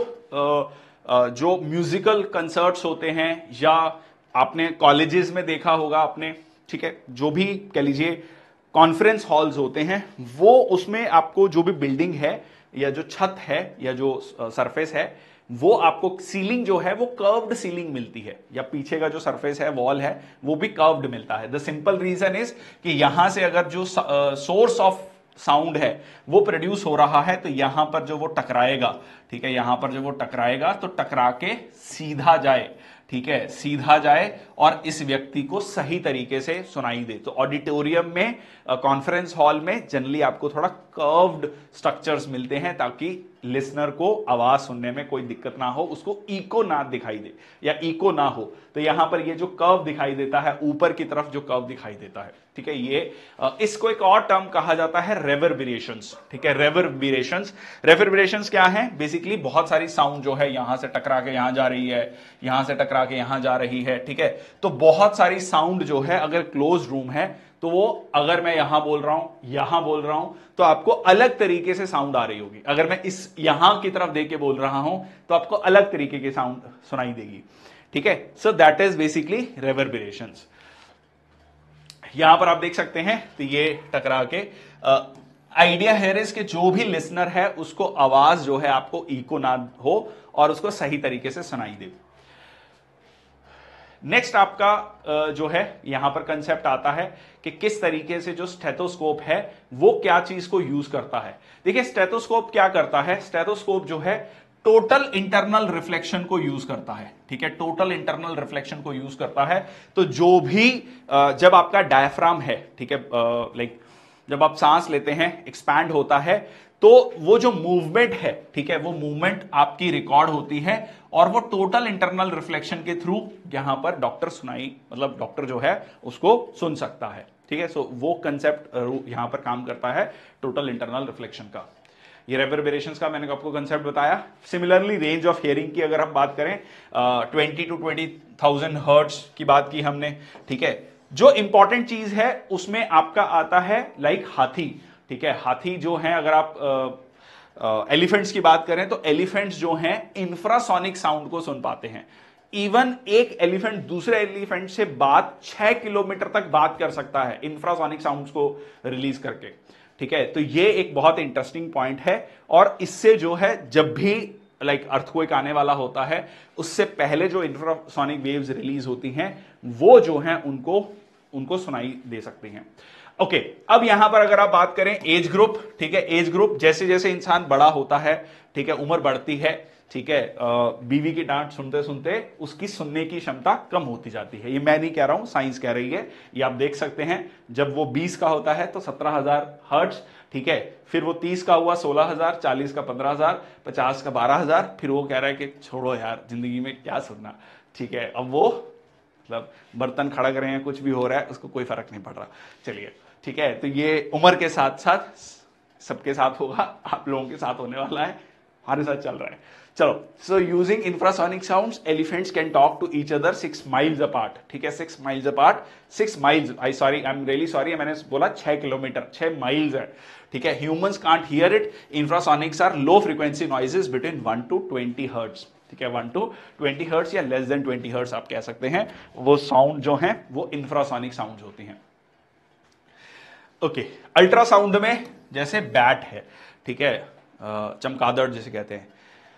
[SPEAKER 1] जो म्यूजिकल कंसर्ट्स होते हैं, या आपने कॉलेजेस में देखा होगा आपने, ठीक है, जो भी कह लीजिए कॉन्फ्रेंस हॉल्स होते हैं, वो उसमें आपको जो भी बिल्डिंग है या जो छत है या जो सरफेस है, वो आपको सीलिंग जो है वो कर्व्ड सीलिंग मिलती है, या पीछे का जो सरफेस है, वॉल है, वो भी कर्व्ड मिलता है। द सिंपल रीजन इज कि यहां से अगर जो सोर्स ऑफ साउंड है वो प्रोड्यूस हो रहा है, तो यहां पर जो वो टकराएगा, ठीक है, यहां पर जो वो टकराएगा तो टकरा के सीधा जाए, ठीक है, सीधा जाए और इस व्यक्ति को सही तरीके से सुनाई दे। तो ऑडिटोरियम में, कॉन्फ्रेंस हॉल में जनरली आपको थोड़ा कर्व्ड स्ट्रक्चर्स मिलते हैं, ताकि लिसनर को आवाज सुनने में कोई दिक्कत ना हो, उसको इको ना दिखाई दे या इको ना हो। तो यहां पर ये जो कर्व दिखाई देता है, ऊपर की तरफ जो कर्व दिखाई देता है, ठीक है, ये इसको एक और टर्म कहा जाता है रेवर्बरेशंस, ठीक है, रेवर्बरेशंस। रेवर्बरेशंस क्या है, बेसिकली बहुत सारी साउंड जो है यहां से टकरा के यहां जा रही है, यहां से टकरा के यहां जा रही है, ठीक है, तो बहुत सारी साउंड जो है, अगर क्लोज रूम है तो वो, अगर मैं यहां बोल रहा हूं, यहां बोल रहा हूं, तो आपको अलग तरीके से साउंड आ रही होगी। अगर मैं इस यहां की तरफ देख के बोल रहा हूं तो आपको अलग तरीके की साउंड सुनाई देगी, ठीक है। So that is basically reverberations. यहां पर आप देख सकते हैं, तो ये टकरा के आइडिया है कि जो भी लिसनर है उसको आवाज जो है आपको इको ना हो और उसको सही तरीके से सुनाई दे। नेक्स्ट आपका जो है यहां पर कंसेप्ट आता है कि किस तरीके से जो स्टेथोस्कोप है वो क्या चीज को यूज करता है। देखिए स्टेथोस्कोप क्या करता है, स्टेथोस्कोप जो है टोटल इंटरनल रिफ्लेक्शन को यूज करता है, ठीक है, टोटल इंटरनल रिफ्लेक्शन को यूज करता है। तो जो भी जब आपका डायफ्राम है, ठीक है, लाइक जब आप सांस लेते हैं एक्सपैंड होता है तो वो जो मूवमेंट है, ठीक है, वो मूवमेंट आपकी रिकॉर्ड होती है और वो टोटल इंटरनल रिफ्लेक्शन के थ्रू यहां पर डॉक्टर सुनाई, मतलब डॉक्टर जो है उसको सुन सकता है, ठीक है। सो वो कंसेप्ट यहां पर काम करता है टोटल इंटरनल रिफ्लेक्शन का। ये रेवर्बरेशंस का मैंने आपको कंसेप्ट बताया। सिमिलरली रेंज ऑफ हियरिंग की अगर हम बात करें 20 to 20,000 हर्ट्ज की बात की हमने, ठीक है। जो इंपॉर्टेंट चीज है उसमें आपका आता है लाइक हाथी, ठीक है। हाथी जो है, अगर आप एलिफेंट्स की बात करें तो एलिफेंट्स जो हैं इंफ्रासोनिक साउंड को सुन पाते हैं। इवन एक एलिफेंट दूसरे एलिफेंट से बात 6 किलोमीटर तक बात कर सकता है इंफ्रासोनिक साउंड्स को रिलीज करके, ठीक है। तो ये एक बहुत इंटरेस्टिंग पॉइंट है और इससे जो है जब भी लाइक अर्थक्वेक आने वाला होता है उससे पहले जो इंफ्रासोनिक वेव्स रिलीज होती हैं वो जो है उनको सुनाई दे सकती हैं। ओके, अब यहां पर अगर आप बात करें एज ग्रुप, ठीक है, एज ग्रुप जैसे जैसे इंसान बड़ा होता है, ठीक है, उम्र बढ़ती है, ठीक है, बीवी की डांट सुनते सुनते उसकी सुनने की क्षमता कम होती जाती है। ये मैं नहीं कह रहा हूं, साइंस कह रही है। ये आप देख सकते हैं, जब वो 20 का होता है तो 17,000 हर्ट्ज, ठीक है, फिर वो 30 का हुआ 16,000, 40 का 15,000, 50 का 12,000, फिर वो कह रहा है कि छोड़ो यार जिंदगी में क्या सुनना, ठीक है। अब वो मतलब बर्तन खड़क रहे हैं, कुछ भी हो रहा है, उसको कोई फर्क नहीं पड़ रहा। चलिए, ठीक है, तो ये उम्र के साथ साथ सबके साथ होगा, आप लोगों के साथ होने वाला है, हमारे साथ चल रहा है। चलो, so using infrasonic sounds elephants can talk to each other 6 miles apart, ठीक है, 6 miles apart, 6 miles, I am really sorry, मैंने बोला 6 किलोमीटर, 6 माइल्स है, ठीक है। Humans can't hear it. Infrasonics are low frequency noises between 1 to 20 hertz, ठीक है, 1 to 20 hertz या लेस देन 20 हर्ट्ज आप कह सकते हैं। वो साउंड जो है वो इंफ्रासोनिक साउंड होती हैं। ओके, अल्ट्रासाउंड में जैसे बैट है, ठीक है, चमगादड़ जिसे कहते हैं,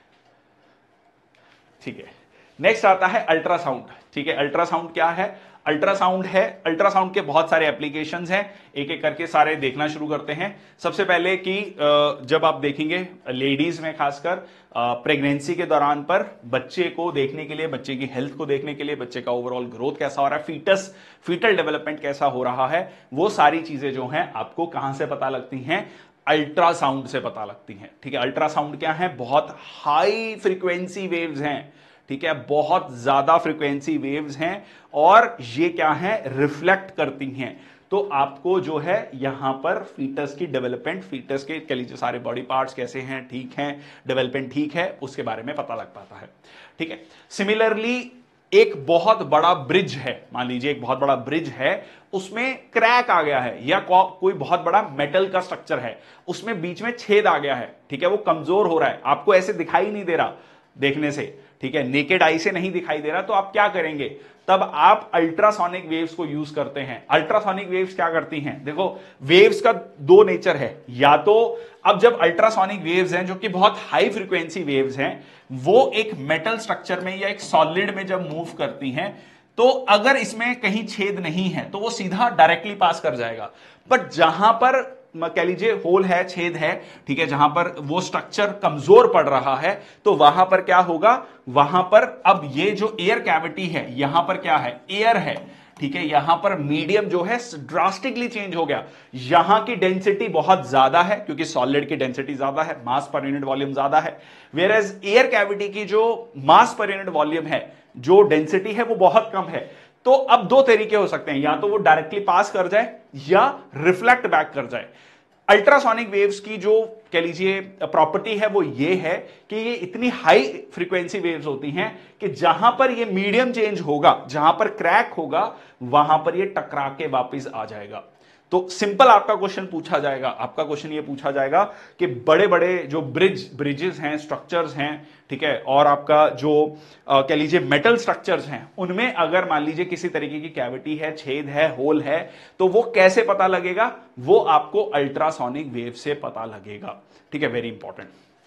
[SPEAKER 1] ठीक है। नेक्स्ट आता है अल्ट्रासाउंड, ठीक है। अल्ट्रासाउंड क्या है? अल्ट्रासाउंड है, अल्ट्रासाउंड के बहुत सारे एप्लीकेशंस हैं, एक एक करके सारे देखना शुरू करते हैं। सबसे पहले कि जब आप देखेंगे लेडीज में खासकर प्रेगनेंसी के दौरान पर बच्चे को देखने के लिए, बच्चे की हेल्थ को देखने के लिए, बच्चे का ओवरऑल ग्रोथ कैसा हो रहा है, फीटल डेवलपमेंट कैसा हो रहा है, वो सारी चीजें जो हैं आपको कहां से पता लगती हैं? अल्ट्रासाउंड से पता लगती हैं, ठीक है। अल्ट्रासाउंड क्या है? बहुत हाई फ्रीक्वेंसी वेव्स हैं, ठीक है, बहुत ज्यादा फ्रीक्वेंसी वेव्स हैं और ये क्या है? रिफ्लेक्ट करती हैं। तो आपको जो है यहां पर फीटस की डेवलपमेंट, फीटस के कह लीजिए सारे बॉडी पार्ट्स कैसे हैं, ठीक हैं, डेवलपमेंट ठीक है, उसके बारे में पता लग पाता है, ठीक है। सिमिलरली एक बहुत बड़ा ब्रिज है, मान लीजिए एक बहुत बड़ा ब्रिज है, उसमें क्रैक आ गया है या कोई बहुत बड़ा मेटल का स्ट्रक्चर है, उसमें बीच में छेद आ गया है, ठीक है, वो कमजोर हो रहा है, आपको ऐसे दिखाई नहीं दे रहा देखने से, ठीक है, नेकेड आई से नहीं दिखाई दे रहा, तो आप क्या करेंगे? तब आप अल्ट्रासोनिक वेव्स को यूज करते हैं। अल्ट्रासोनिक वेव्स क्या करती हैं? देखो, वेव्स का दो नेचर है, या तो अब जब अल्ट्रासोनिक वेव्स हैं जो कि बहुत हाई फ्रीक्वेंसी वेव्स हैं, वो एक मेटल स्ट्रक्चर में या एक सॉलिड में जब मूव करती हैं तो अगर इसमें कहीं छेद नहीं है तो वो सीधा डायरेक्टली पास कर जाएगा। बट जहां पर कह लीजिए होल है, छेद है, ठीक है, जहां पर वो स्ट्रक्चर कमजोर पड़ रहा है, तो वहां पर क्या होगा? वहां पर अब ये जो एयर कैविटी है, यहां पर क्या है? एयर है, ठीक है, यहां पर मीडियम जो है ड्रास्टिकली चेंज हो गया। यहां की डेंसिटी बहुत ज्यादा है क्योंकि सॉलिड की डेंसिटी ज्यादा है, मास पर यूनिट वॉल्यूम ज्यादा है, वेयर एज एयर कैविटी की जो मास पर यूनिट वॉल्यूम है, जो डेंसिटी है, वो बहुत कम है। तो अब दो तरीके हो सकते हैं, या तो वो डायरेक्टली पास कर जाए या रिफ्लेक्ट बैक कर जाए। अल्ट्रासोनिक वेव्स की जो कह लीजिए प्रॉपर्टी है वो ये है कि ये इतनी हाई फ्रीक्वेंसी वेव्स होती हैं कि जहां पर ये मीडियम चेंज होगा, जहां पर क्रैक होगा, वहां पर ये टकरा के वापस आ जाएगा। तो सिंपल आपका क्वेश्चन पूछा जाएगा, आपका क्वेश्चन ये पूछा जाएगा कि बड़े बड़े जो ब्रिजेस हैं, स्ट्रक्चर्स हैं, ठीक है, और आपका जो कह लीजिए मेटल स्ट्रक्चर्स हैं, उनमें अगर मान लीजिए किसी तरीके की कैविटी है, छेद है, होल है, तो वो कैसे पता लगेगा? वो आपको अल्ट्रासोनिक वेव से पता लगेगा, ठीक है, very important.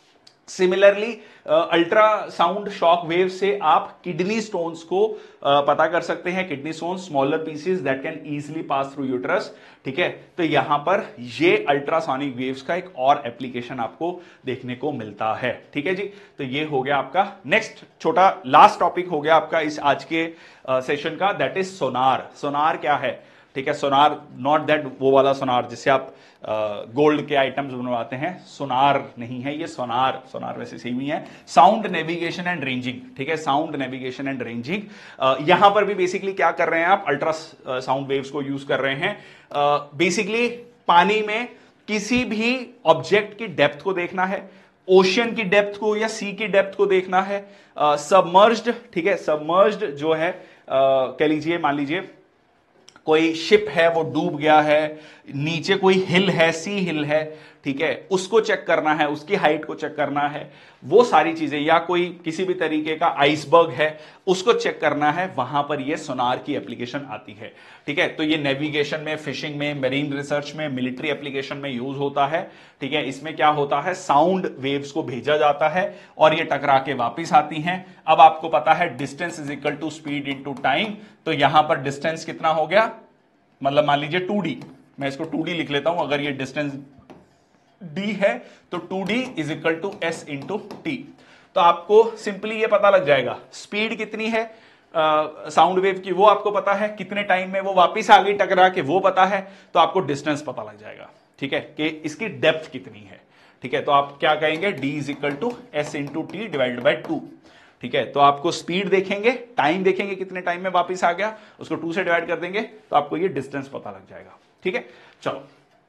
[SPEAKER 1] Similarly ultrasound shock wave से आप किडनी स्टोन्स को पता कर सकते हैं, kidney stone smaller pieces that can easily pass through uterus. ठीक है, तो यहां पर ये अल्ट्रासोनिक वेव्स का एक और एप्लीकेशन आपको देखने को मिलता है। ठीक है जी, तो ये हो गया आपका नेक्स्ट छोटा लास्ट टॉपिक हो गया आपका इस आज के सेशन का, दैट इज सोनार। सोनार क्या है? ठीक है, सोनार नॉट दैट वो वाला सोनार जिससे आप गोल्ड के आइटम्स बनवाते हैं, सोनार नहीं है ये, सोनार सोनार वैसे सेम ही है, साउंड नेविगेशन एंड रेंजिंग। ठीक है, साउंड नेविगेशन एंड रेंजिंग। यहां पर भी बेसिकली क्या कर रहे हैं आप, अल्ट्रा साउंड वेव्स को यूज कर रहे हैं। बेसिकली पानी में किसी भी ऑब्जेक्ट की डेप्थ को देखना है, ओशियन की डेप्थ को या सी की डेप्थ को देखना है, सबमर्ज्ड। ठीक है, सबमर्ज्ड जो है कह लीजिए, मान लीजिए कोई शिप है वो डूब गया है, नीचे कोई हिल है, सी हिल है, ठीक है, उसको चेक करना है, उसकी हाइट को चेक करना है, वो सारी चीजें, या कोई किसी भी तरीके का आइसबर्ग है उसको चेक करना है, वहां पर ये सोनार की एप्लीकेशन आती है। ठीक है, तो ये नेविगेशन में, फिशिंग में, मरीन रिसर्च में, मिलिट्री एप्लीकेशन में यूज होता है। ठीक है, इसमें क्या होता है, साउंड वेव्स को भेजा जाता है और ये टकरा के वापिस आती हैं। अब आपको पता है distance is equal to speed into time, तो यहां पर डिस्टेंस कितना हो गया, मतलब मान लीजिए 2d, मैं इसको 2d लिख लेता हूं, अगर ये डिस्टेंस d है तो 2d is equal to s into T. तो आपको सिंपली ये पता लग जाएगा स्पीड कितनी है साउंड वेव की, वो आपको पता है, कितने टाइम में वो वापिस आ गई टकरा के वो पता है, तो आपको डिस्टेंस पता लग जाएगा। ठीक है, कि इसकी डेप्थ कितनी है। ठीक है, तो आप क्या कहेंगे, d is equal to s into T divided by 2। ठीक है, तो आपको स्पीड देखेंगे, टाइम देखेंगे कितने टाइम में वापस आ गया, उसको 2 से डिवाइड कर देंगे तो आपको ये डिस्टेंस पता लग जाएगा। ठीक है, चलो,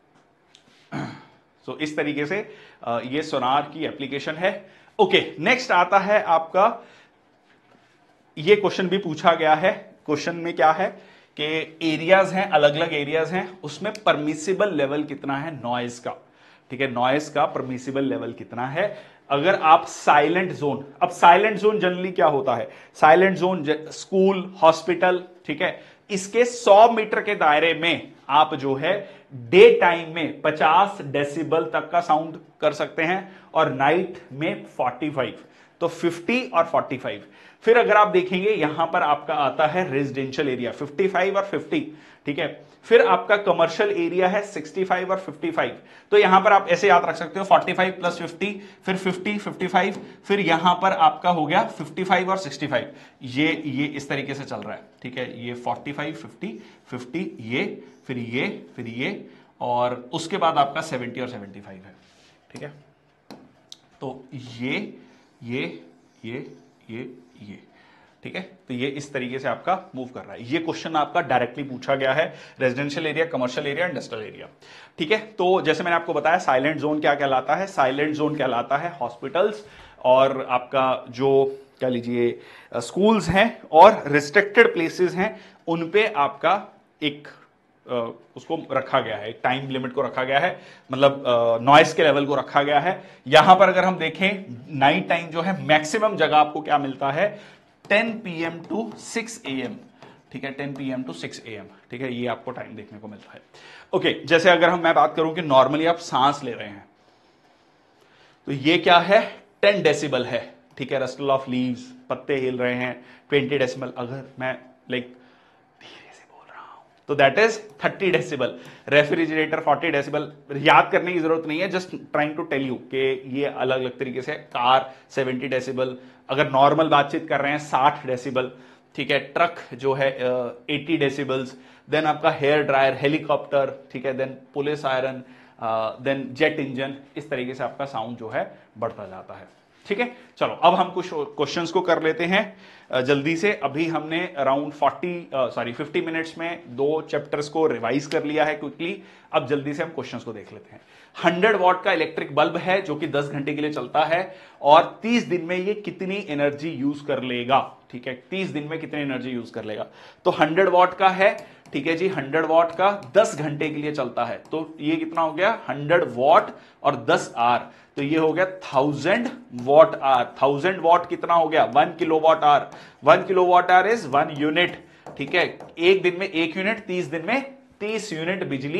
[SPEAKER 1] तो इस तरीके से ये सोनार की एप्लीकेशन है। ओके, नेक्स्ट आता है आपका, ये क्वेश्चन भी पूछा गया है। क्वेश्चन में क्या है कि एरियाज हैं, अलग अलग एरियाज हैं, उसमें परमिसिबल लेवल कितना है नॉइज का। ठीक है, नॉइज का परमिसिबल लेवल कितना है। अगर आप साइलेंट जोन, अब साइलेंट जोन जनरली क्या होता है, साइलेंट जोन स्कूल, हॉस्पिटल, ठीक है, इसके 100 मीटर के दायरे में आप जो है डे टाइम में 50 डेसिबल तक का साउंड कर सकते हैं और नाइट में 45, तो 50 और 45। फिर अगर आप देखेंगे यहां पर आपका आता है रेजिडेंशियल एरिया 55 और 50। ठीक है, फिर आपका कमर्शियल एरिया है 65 और 55। तो यहां पर आप ऐसे याद रख सकते हो 45 प्लस 50, फिर 50, 55, फिर यहां पर आपका हो गया 55 और 65। ये इस तरीके से चल रहा है। ठीक है, ये 45, 50, 50, ये फिर ये और उसके बाद आपका 70 और 75 है। ठीक है, तो ये ठीक है, तो ये इस तरीके से आपका मूव कर रहा है। ये क्वेश्चन आपका डायरेक्टली पूछा गया है, residential area, commercial area, industrial area. ठीक है, तो जैसे मैंने आपको बताया साइलेंट जोन क्या कहलाता है, साइलेंट जोन कहलाता है हॉस्पिटल्स और आपका जो कह लीजिए स्कूल्स हैं और रिस्ट्रिक्टेड प्लेसेस हैं, उन पे आपका एक उसको रखा गया है, एक टाइम लिमिट को रखा गया है, मतलब नॉइस के लेवल को रखा गया है। यहां पर अगर हम देखें नाइट टाइम जो है मैक्सिमम जगह आपको क्या मिलता है, 10 PM टू 6 AM। ठीक है, 10 PM टू 6 AM। ठीक है, ये आपको टाइम देखने को मिलता है। ओके, जैसे अगर मैं बात करूं कि नॉर्मली आप सांस ले रहे हैं, तो ये क्या है, 10 डेसिबल है। ठीक है, रस्टल ऑफ लीव्स, पत्ते हिल रहे हैं, 20 डेसिबल। अगर मैं तो that is 30 decibel. Refrigerator 40 decibel. याद करने की जरूरत नहीं है, just trying to tell you कि ये अलग अलग तरीके से। कार 70 डेसिबल, अगर नॉर्मल बातचीत कर रहे हैं 60 डेसिबल। ठीक है, ट्रक जो है 80 डेसिबल्स। देन आपका हेयर ड्रायर, हेलीकॉप्टर, ठीक है, then police siren, then jet engine, इस तरीके से आपका साउंड जो है बढ़ता जाता है। ठीक है, चलो अब हम कुछ क्वेश्चंस को कर लेते हैं जल्दी से। अभी हमने अराउंड 50 मिनट्स में 2 चैप्टर्स को रिवाइज कर लिया है क्विकली। अब जल्दी से हम क्वेश्चंस को देख लेते हैं। 100 वॉट का इलेक्ट्रिक बल्ब है जो कि 10 घंटे के लिए चलता है और 30 दिन में ये कितनी एनर्जी यूज कर लेगा। ठीक है, 30 दिन में कितनी एनर्जी यूज कर लेगा। तो 100 वॉट का है, ठीक है जी, 100 वॉट का 10 घंटे के लिए चलता है, तो ये कितना हो गया, 100 वॉट और 10 आर, तो ये हो गया 1000 वॉट आर। 1000 वॉट कितना हो गया, 1 kilowatt hour. 1 kilowatt hour is 1 unit. ठीक है, एक दिन में 1 यूनिट, 30 दिन में 30 यूनिट बिजली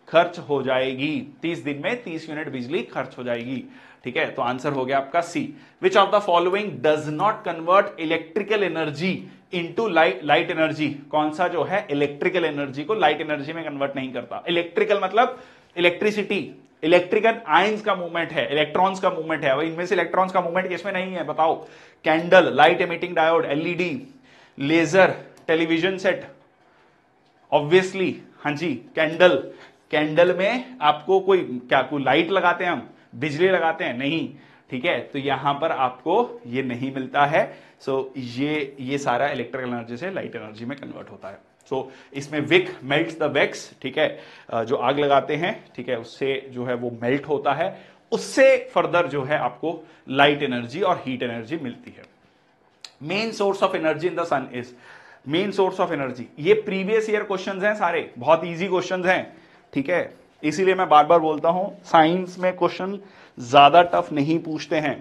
[SPEAKER 1] खर्च हो जाएगी। 30 दिन में 30 यूनिट बिजली खर्च हो जाएगी। ठीक है, तो आंसर हो गया आपका C. Which of the following does not convert electrical energy into light energy? कौन सा जो है इलेक्ट्रिकल एनर्जी को लाइट एनर्जी में कन्वर्ट नहीं करता? इलेक्ट्रिकल मतलब इलेक्ट्रिसिटी, इलेक्ट्रिकल आयंस का मूवमेंट है, इलेक्ट्रॉन्स का मूवमेंट है। इनमें से इलेक्ट्रॉन्स का मूवमेंट किसमें नहीं है बताओ? Candle, light emitting diode, LED, laser, television set, obviously हाँ जी कैंडल। कैंडल में आपको कोई लाइट लगाते हैं, हम बिजली लगाते हैं नहीं। ठीक है, तो यहां पर आपको ये नहीं मिलता है। सो ये सारा इलेक्ट्रिकल एनर्जी से लाइट एनर्जी में कन्वर्ट होता है। सो इसमें विक मेल्ट्स द वैक्स। ठीक है, जो आग लगाते हैं, ठीक है, उससे जो है वो मेल्ट होता है, उससे फर्दर जो है आपको लाइट एनर्जी और हीट एनर्जी मिलती है। Main source of energy in the sun is, main source of energy, ये प्रीवियस ईयर क्वेश्चंस हैं सारे, बहुत इजी क्वेश्चंस हैं। ठीक है, इसीलिए मैं बार बार बोलता हूं साइंस में क्वेश्चन ज्यादा टफ नहीं पूछते हैं।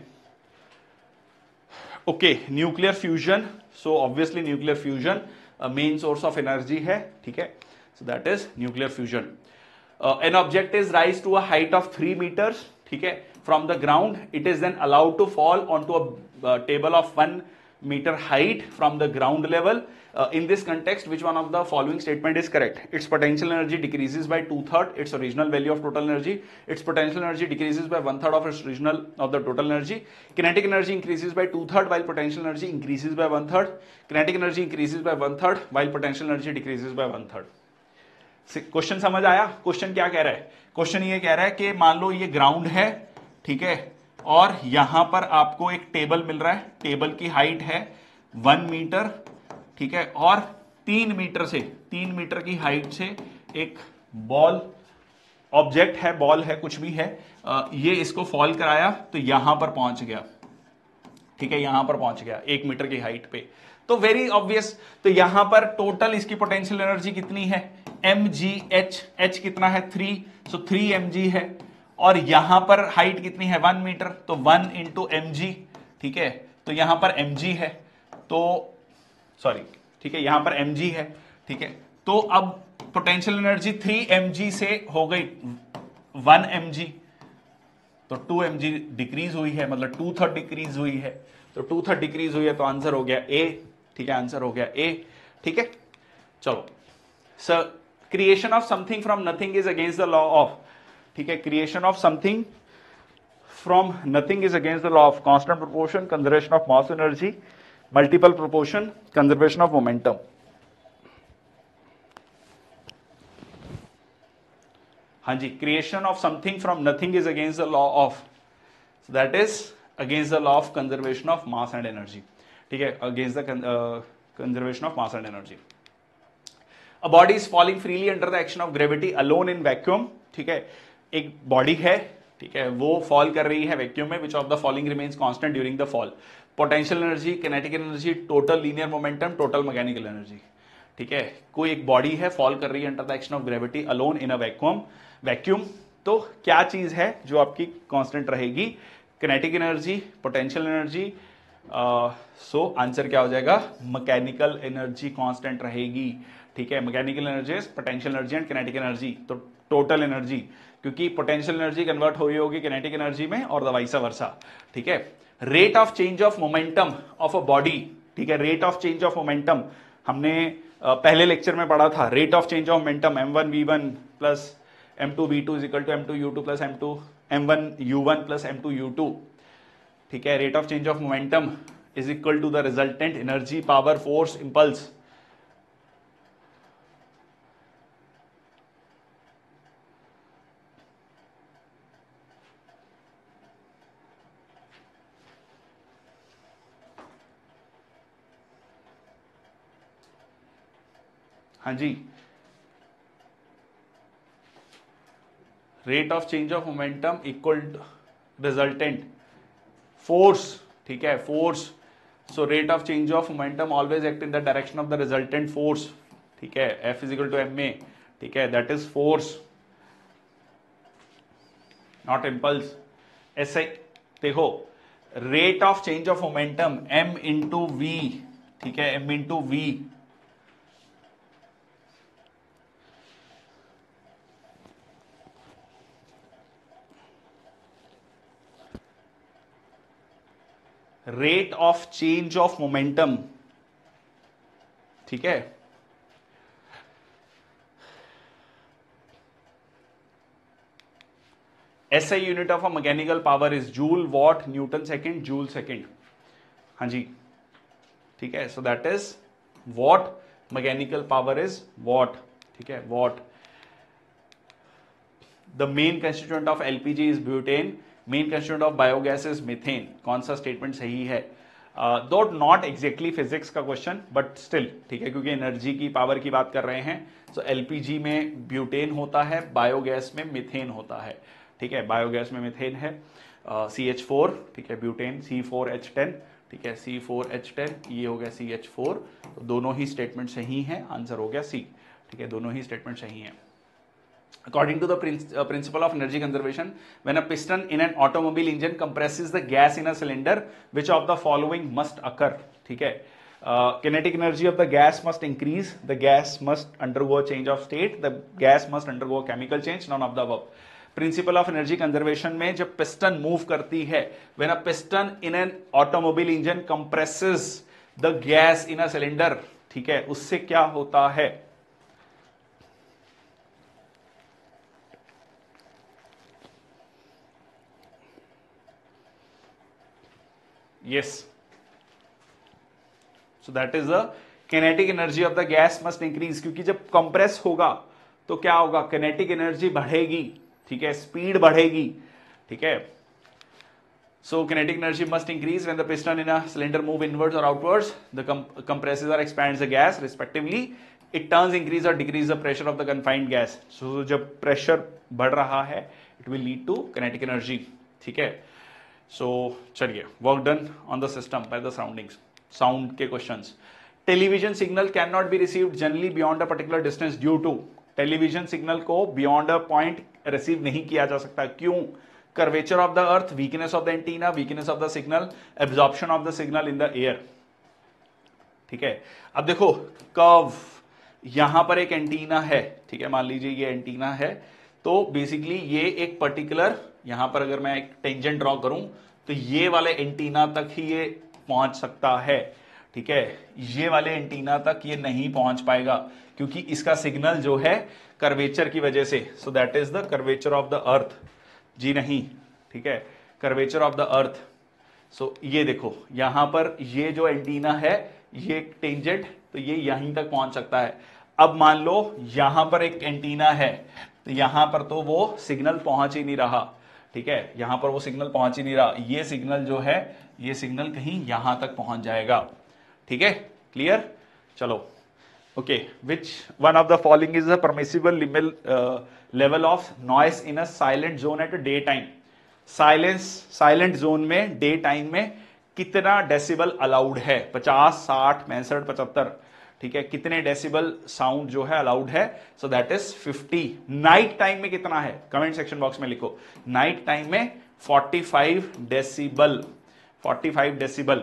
[SPEAKER 1] Okay, nuclear fusion, so obviously nuclear fusion main source of energy है। ठीक है, so that is nuclear fusion. An object is raise to a height of 3 metres, ठीक है, from the ground, it is then allowed to fall on to a table of 1 meter height from the ground level. In this context, which one of the following statement is correct? Its potential energy decreases by 2/3 its original value of total energy. Its potential energy decreases by 1/3 of its original of the total energy. Kinetic energy increases by 2/3 while potential energy increases by 1/3. Kinetic energy increases by 1/3 while potential energy decreases by 1/3. Question समझ आया? Question क्या कह रहा है? Question ये कह रहा है कि मान लो ये ग्राउंड है, ठीक है, और यहां पर आपको एक टेबल मिल रहा है, टेबल की हाइट है 1 मीटर, ठीक है, और 3 मीटर की हाइट से एक बॉल ऑब्जेक्ट है, बॉल है, कुछ भी है, ये इसको फॉल कराया तो यहां पर पहुंच गया। ठीक है, यहां पर पहुंच गया 1 मीटर की हाइट पे, तो वेरी ऑब्वियस, तो यहां पर टोटल इसकी पोटेंशियल एनर्जी कितनी है? mgh, h कितना है? 3, सो 3 mg है, और यहां पर हाइट कितनी है? 1 मीटर, तो 1 इंटू एम जी। ठीक है, तो यहां पर mg है, तो सॉरी, ठीक है, यहां पर mg है। ठीक है, तो अब पोटेंशियल एनर्जी 3 mg से हो गई 1 mg, तो 2 mg डिक्रीज हुई है, मतलब 2/3 डिक्रीज हुई है, तो 2/3 डिक्रीज हुई है, तो आंसर हो गया ए। ठीक है, आंसर हो गया ए। ठीक है, चलो sir, creation of something from nothing is against the law of, ठीक है, creation of something from nothing is against the law of constant proportion, conservation of mass energy, multiple proportion, conservation of momentum. हाँ जी, creation of something from nothing is against the law of, that is against the law of conservation of mass and energy. ठीक है, against the conservation of mass and energy. A body is falling freely under the action of gravity alone in vacuum. ठीक है, एक body है, ठीक है, वो fall कर रही है वैक्यूम में, which of the following remains constant during the fall? Potential energy, kinetic energy, total linear momentum, total mechanical energy. ठीक है, कोई एक बॉडी है, फॉल कर रही है under the action of gravity alone in a vacuum, तो क्या चीज है जो आपकी कांस्टेंट रहेगी? Kinetic energy, potential energy, so answer क्या हो जाएगा? मैकेनिकल एनर्जी कांस्टेंट रहेगी। ठीक है, mechanical energy, potential energy and kinetic energy, तो टोटल एनर्जी, क्योंकि पोटेंशियल एनर्जी कन्वर्ट हुई होगी किनेटिक एनर्जी में और वाइस वर्सा। ठीक है, rate of change of momentum of a body, ठीक है, rate of change of momentum हमने पहले लेक्चर में पढ़ा था। Rate of change of momentum m1v1 plus m2v2 is equal to m2u2 plus m1u1 plus m2u2। ठीक है, rate of change of momentum is equal to the resultant energy, power, force, impulse. हाँ जी, rate of change of momentum equal resultant force. ठीक है, force, so rate of change of momentum always act in the direction of the resultant force. ठीक है, F is equal to M A, ठीक है, that is force not impulse. ऐसे देखो, rate of change of momentum m into V, ठीक है, m into V, rate of change of momentum, ठीक है, SI unit of a mechanical power is joule, watt, newton second, joule second. हाँ जी, ठीक है, so that is watt, mechanical power is watt, ठीक है, watt. The main constituent of LPG is butane, main constituent of biogas is methane. कौन सा statement सही है? दो नॉट एग्जैक्टली फिजिक्स का क्वेश्चन, बट स्टिल ठीक है, क्योंकि एनर्जी की पावर की बात कर रहे हैं। सो एलपीजी में ब्यूटेन होता है, बायोगैस में मीथेन होता है, ठीक है, बायोगैस में मीथेन है, CH4, ठीक है, ब्यूटेन C4H10, ठीक है, C4H10, ये हो गया CH4, तो दोनों ही स्टेटमेंट सही हैं, आंसर हो गया सी, ठीक है, दोनों ही स्टेटमेंट सही हैं। According to the principle of energy conservation, when a piston in an automobile engine compresses the gas in a cylinder, which of the following must occur? ठीक है, kinetic energy of the gas must increase, the gas must undergo a change of state, the gas must undergo a chemical change, none of the above. Principle of energy conservation में जब piston move करती है, when a piston in an automobile engine compresses the gas in a cylinder, ठीक है, उससे क्या होता है? Yes, so that is the kinetic energy of the gas must increase, क्योंकि जब कंप्रेस होगा तो क्या होगा? किनेटिक एनर्जी बढ़ेगी, ठीक है, स्पीड बढ़ेगी, ठीक है। So kinetic energy must increase when the piston in a cylinder move inwards or outwards. The compresses or expands the gas respectively. It turns increase or decrease the pressure of the confined gas. So जब pressure बढ़ रहा है, it will lead to kinetic energy. ठीक है? So चलिए, work done on the system by the surroundings. Sound के questions. Television signal cannot be received generally beyond a particular distance due to. Television signal को beyond a point receive नहीं किया जा सकता, क्यों? Curvature of the earth, weakness of the antenna, weakness of the signal, absorption of the signal in the air, ठीक है। अब देखो कर्व, यहां पर एक एंटीना है, ठीक है, मान लीजिए ये एंटीना है, तो बेसिकली ये एक पर्टिकुलर, यहां पर अगर मैं एक टेंजेंट ड्रॉ करूं तो ये वाले एंटीना तक ही ये पहुंच सकता है, ठीक है, ये वाले एंटीना तक ये नहीं पहुंच पाएगा, क्योंकि इसका सिग्नल जो है कर्वेचर की वजह से, so that is the curvature of the earth, जी नहीं, ठीक है, curvature of the earth. So ये देखो यहां पर ये जो एंटीना है, ये एक टेंजेंट, तो ये यहीं तक पहुंच सकता है। अब मान लो यहां पर एक एंटीना है, तो यहां पर तो वो सिग्नल पहुंच ही नहीं रहा, ठीक है, यहां पर वो सिग्नल पहुंच ही नहीं रहा, ये सिग्नल जो है, ये सिग्नल कहीं यहां तक पहुंच जाएगा, ठीक है, क्लियर? चलो, okay, which one of the following is the permissible level of noise in a silent zone at day time? Silent zone में डे टाइम में कितना डेसिबल अलाउड है? 50, 60, 65, 75, ठीक है, कितने डेसिबल साउंड जो है अलाउड है? So that is 50। Night time में कितना है? कमेंट सेक्शन बॉक्स में लिखो। नाइट टाइम में 45 डेसिबल, 45 डेसिबल,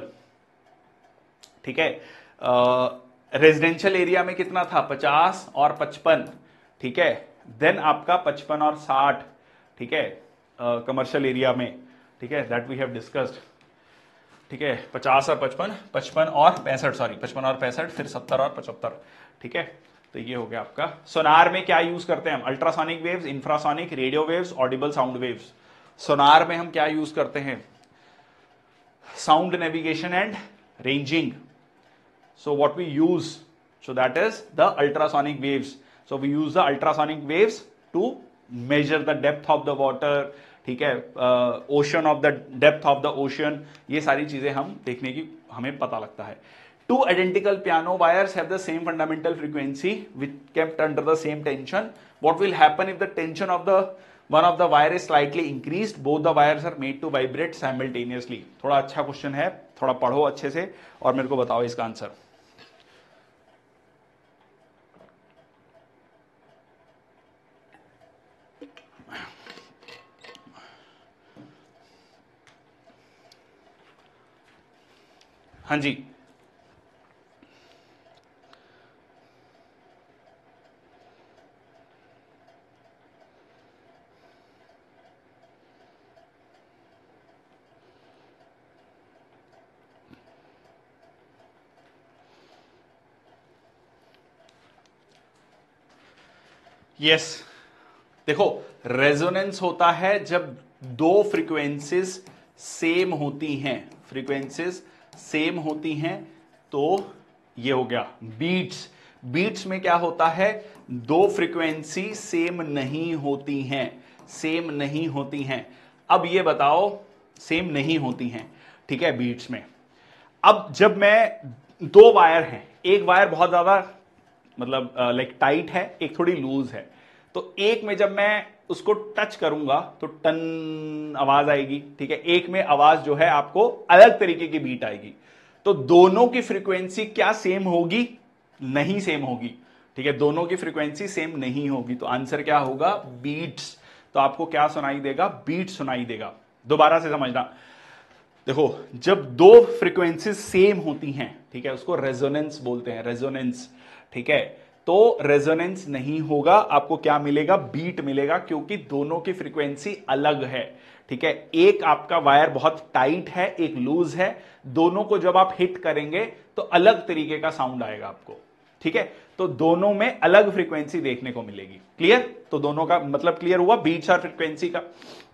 [SPEAKER 1] ठीक है। रेजिडेंशियल एरिया में कितना था? 50 और 55, ठीक है, देन आपका 55 और 60, ठीक है, कमर्शियल एरिया में, ठीक है, दैट वी हैव डिस्कस्ड, ठीक है, 50 और 55, 55 और 65, सॉरी 55 और 65, फिर 70 और 75, ठीक है, तो ये हो गया आपका। सोनार में क्या यूज करते हैं हम? Ultrasonic waves, infrasonic, radio waves, audible sound waves. Sonar में हम क्या यूज करते हैं? Sound navigation and ranging. So what we use, so that is the ultrasonic waves. So we use the ultrasonic waves to measure the depth of the water, ठीक है, ocean of the depth of the ocean, ये सारी चीजें हम देखने की हमें पता लगता है। Two identical piano wires have the same fundamental frequency which kept under the same tension. What will happen if the tension of the one of the wire is slightly increased? Both the wires are made to vibrate simultaneously. थोड़ा अच्छा question है, थोड़ा पढ़ो अच्छे से और मेरे को बताओ इसका आंसर। हाँ जी, यस, देखो रेजोनेंस होता है जब दो फ्रीक्वेंसीज सेम होती हैं, फ्रीक्वेंसीज सेम होती हैं, तो ये हो गया बीट्स। बीट्स में क्या होता है, दो फ्रीक्वेंसी सेम नहीं होती हैं, सेम नहीं होती हैं। अब ये बताओ, सेम नहीं होती हैं, ठीक है, बीट्स में। अब जब मैं, दो वायर हैं, एक वायर बहुत ज्यादा मतलब लाइक टाइट है, एक थोड़ी लूज है, तो एक में जब मैं उसको टच करूंगा तो टन आवाज आएगी, ठीक है, एक में आवाज जो है आपको अलग तरीके की बीट आएगी। तो दोनों की फ्रीक्वेंसी क्या सेम होगी, नहीं सेम होगी, ठीक है, दोनों की फ्रीक्वेंसी सेम नहीं होगी, तो आंसर क्या होगा, बीट्स। तो आपको क्या सुनाई देगा, बीट सुनाई देगा। दोबारा से समझना, देखो जब दो फ्रीक्वेंसीज सेम होती हैं, ठीक है, उसको रेजोनेंस बोलते हैं, रेजोनेंस, ठीक है, तो रेजोनेंस नहीं होगा, आपको क्या मिलेगा, बीट मिलेगा, क्योंकि दोनों की फ्रीक्वेंसी अलग है, ठीक है। एक आपका वायर बहुत टाइट है, एक लूज है, दोनों को जब आप हिट करेंगे तो अलग तरीके का साउंड आएगा आपको, ठीक है, तो दोनों में अलग फ्रीक्वेंसी देखने को मिलेगी। क्लियर, तो दोनों का मतलब क्लियर हुआ, बीट्स और फ्रीक्वेंसी का।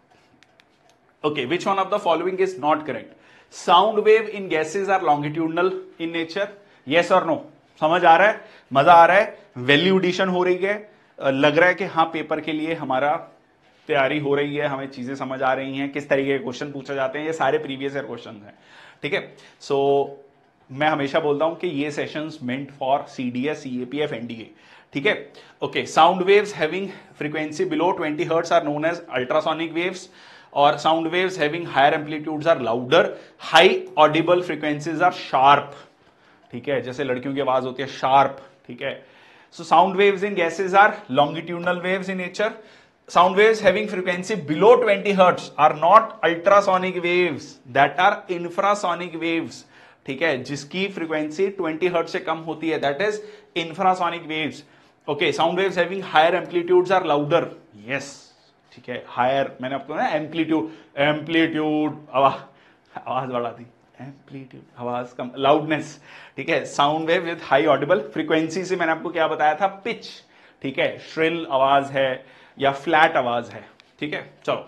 [SPEAKER 1] Okay, which one of the following is not correct? Sound wave in gases are longitudinal in nature. Yes or no? समझ आ रहा है, मजा आ रहा है, वैल्यू एडिशन हो रही है, लग रहा है कि हाँ पेपर के लिए हमारा तैयारी हो रही है, हमें चीजें समझ आ रही हैं, किस तरीके के क्वेश्चन पूछे जाते हैं, ये सारे प्रीवियस ईयर क्वेश्चन हैं, ठीक है। सो मैं हमेशा बोलता हूं कि ये sessions meant for CDS, CAPF, NDA, ठीक है। Okay, sound waves having frequency below 20 hertz are known as ultrasonic waves, और sound waves having higher amplitudes are louder, high audible frequencies are sharp, ठीक है, जैसे लड़कियों की आवाज होती है शार्प, ठीक है। So sound waves in gases are longitudinal waves in nature, sound waves having frequency below 20 hertz are not ultrasonic waves, that are infrasonic waves, ठीक है, जिसकी फ्रीक्वेंसी 20 हर्ट्ज से कम होती है, that is infrasonic waves. Okay, sound waves having higher amplitudes are louder, yes, ठीक है, higher, मैंने आपको ना एम्पलीट्यूड, एम्पलीट्यूड आवाज बढ़ा दी, एम्पलीट्यूड आवाज कम, लाउडनेस, ठीक है। Sound wave with high audible frequency से मैंने आपको क्या बताया था, पिच, ठीक है, श्रिल आवाज है या फ्लैट आवाज है, ठीक है। चलो,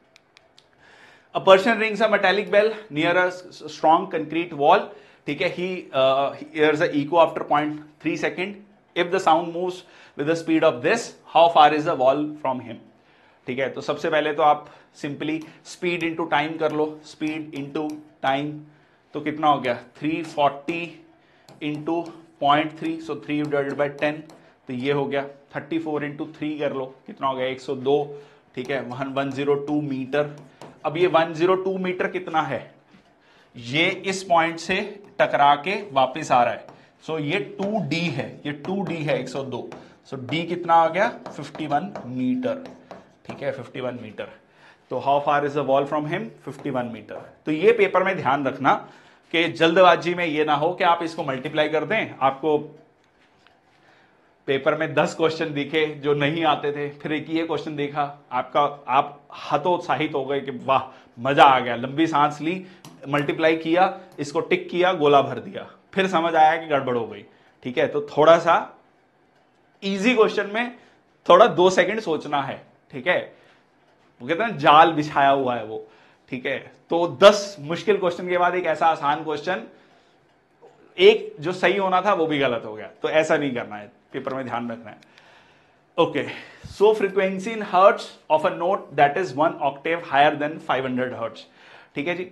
[SPEAKER 1] a person rings a metallic bell near a strong concrete wall, ठीक है, he hears a echo after 0.3 second, if the sound moves with the speed of this, how far is the wall from him, ठीक है। तो सबसे पहले तो आप simply speed into time कर लो, स्पीड इंटू टाइम, तो कितना हो गया 340 इंटू 0.3, सो 3 डिवाइडेड बाई 10, तो ये हो गया 34 इंटू 3 कर लो, कितना हो गया 102, ठीक है, 102 मीटर। अब ये 102 मीटर कितना है, ये इस पॉइंट से टकरा के वापस आ रहा है, सो ये 2D है, ये 2D है 102, सो D कितना आ गया 51 मीटर, ठीक है, 51 मीटर। तो how far is the wall from him, 51 meter. तो ये पेपर में ध्यान रखना कि जल्दबाजी में ये ना हो कि आप इसको मल्टीप्लाई कर दें, आपको पेपर में 10 क्वेश्चन दिखे जो नहीं आते थे, फिर एक ये क्वेश्चन देखा, आप हतोत्साहित हो गए कि वाह मजा आ गया, लंबी सांस ली, मल्टीप्लाई किया, इसको टिक किया, गोला भर दिया, फिर समझ आया कि गड़बड़ हो गई, ठीक है। तो थोड़ा सा इजी क्वेश्चन में थोड़ा 2 सेकंड सोचना है, ठीक है, वो कहते हैं जाल बिछाया हुआ है वो, ठीक है। तो 10 मुश्किल क्वेश्चन के बाद एक ऐसा आसान क्वेश्चन, एक जो सही होना था वो भी गलत हो गया, तो ऐसा नहीं करना है, पेपर में ध्यान रखना है। Okay, so frequency in hertz of a note that is 1 octave higher than 500 hertz, ठीक है जी।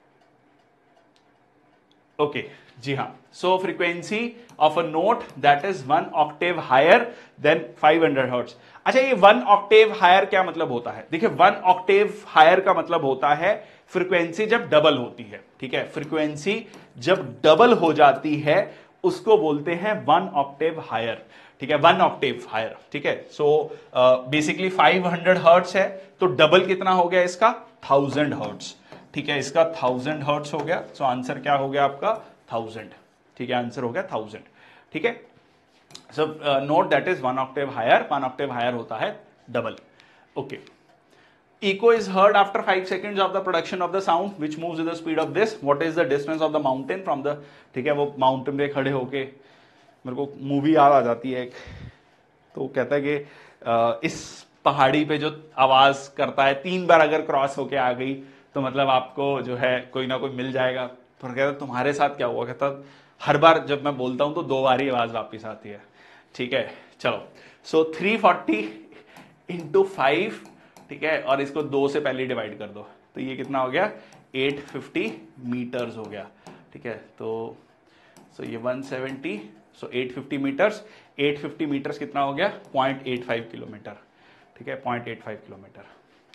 [SPEAKER 1] ओके, जी हाँ, so frequency of a note that is 1 octave higher than 500 hertz. अच्छा, ये 1 ऑक्टेव हायर क्या मतलब होता है, देखिए 1 ऑक्टेव हायर का मतलब होता है फ्रीक्वेंसी जब डबल होती है, ठीक है, फ्रीक्वेंसी जब डबल हो जाती है उसको बोलते हैं 1 ऑक्टेव हायर, ठीक है, 1 ऑक्टेव हायर, ठीक है। सो बेसिकली 500 हर्ट्ज है, तो डबल कितना हो गया इसका 1000 हर्ट्ज, ठीक है, इसका 1000 हर्ट्ज हो गया, सो आंसर क्या हो गया आपका 1000, ठीक है, आंसर हो गया 1000, ठीक है। So note that is 1 octave higher, 1 octave higher होता है double. Okay, echo is heard after 5 seconds of the production of the sound which moves with the speed of this, what is the distance of the mountain from the, ठीक है, वो mountain पे खड़े होके, मेरे को मूवी याद आ जाती है एक, तो वो कहता है कि इस पहाड़ी पे जो आवाज करता है 3 बार अगर क्रॉस होके आ गई तो मतलब आपको जो है कोई ना कोई मिल जाएगा। तो कहता तुम्हारे साथ क्या हुआ? कहता हर बार जब मैं बोलता हूं तो 2 बार ही आवाज वापिस आती है। ठीक है, चलो। सो 340 इंटू 5, ठीक है, और इसको 2 से पहले डिवाइड कर दो तो ये कितना हो गया? 850 मीटर्स हो गया। ठीक है, तो सो ये 170, सो 850 मीटर्स। 850 मीटर्स कितना हो गया? 0.85 किलोमीटर। ठीक है, 0.85 kilometre.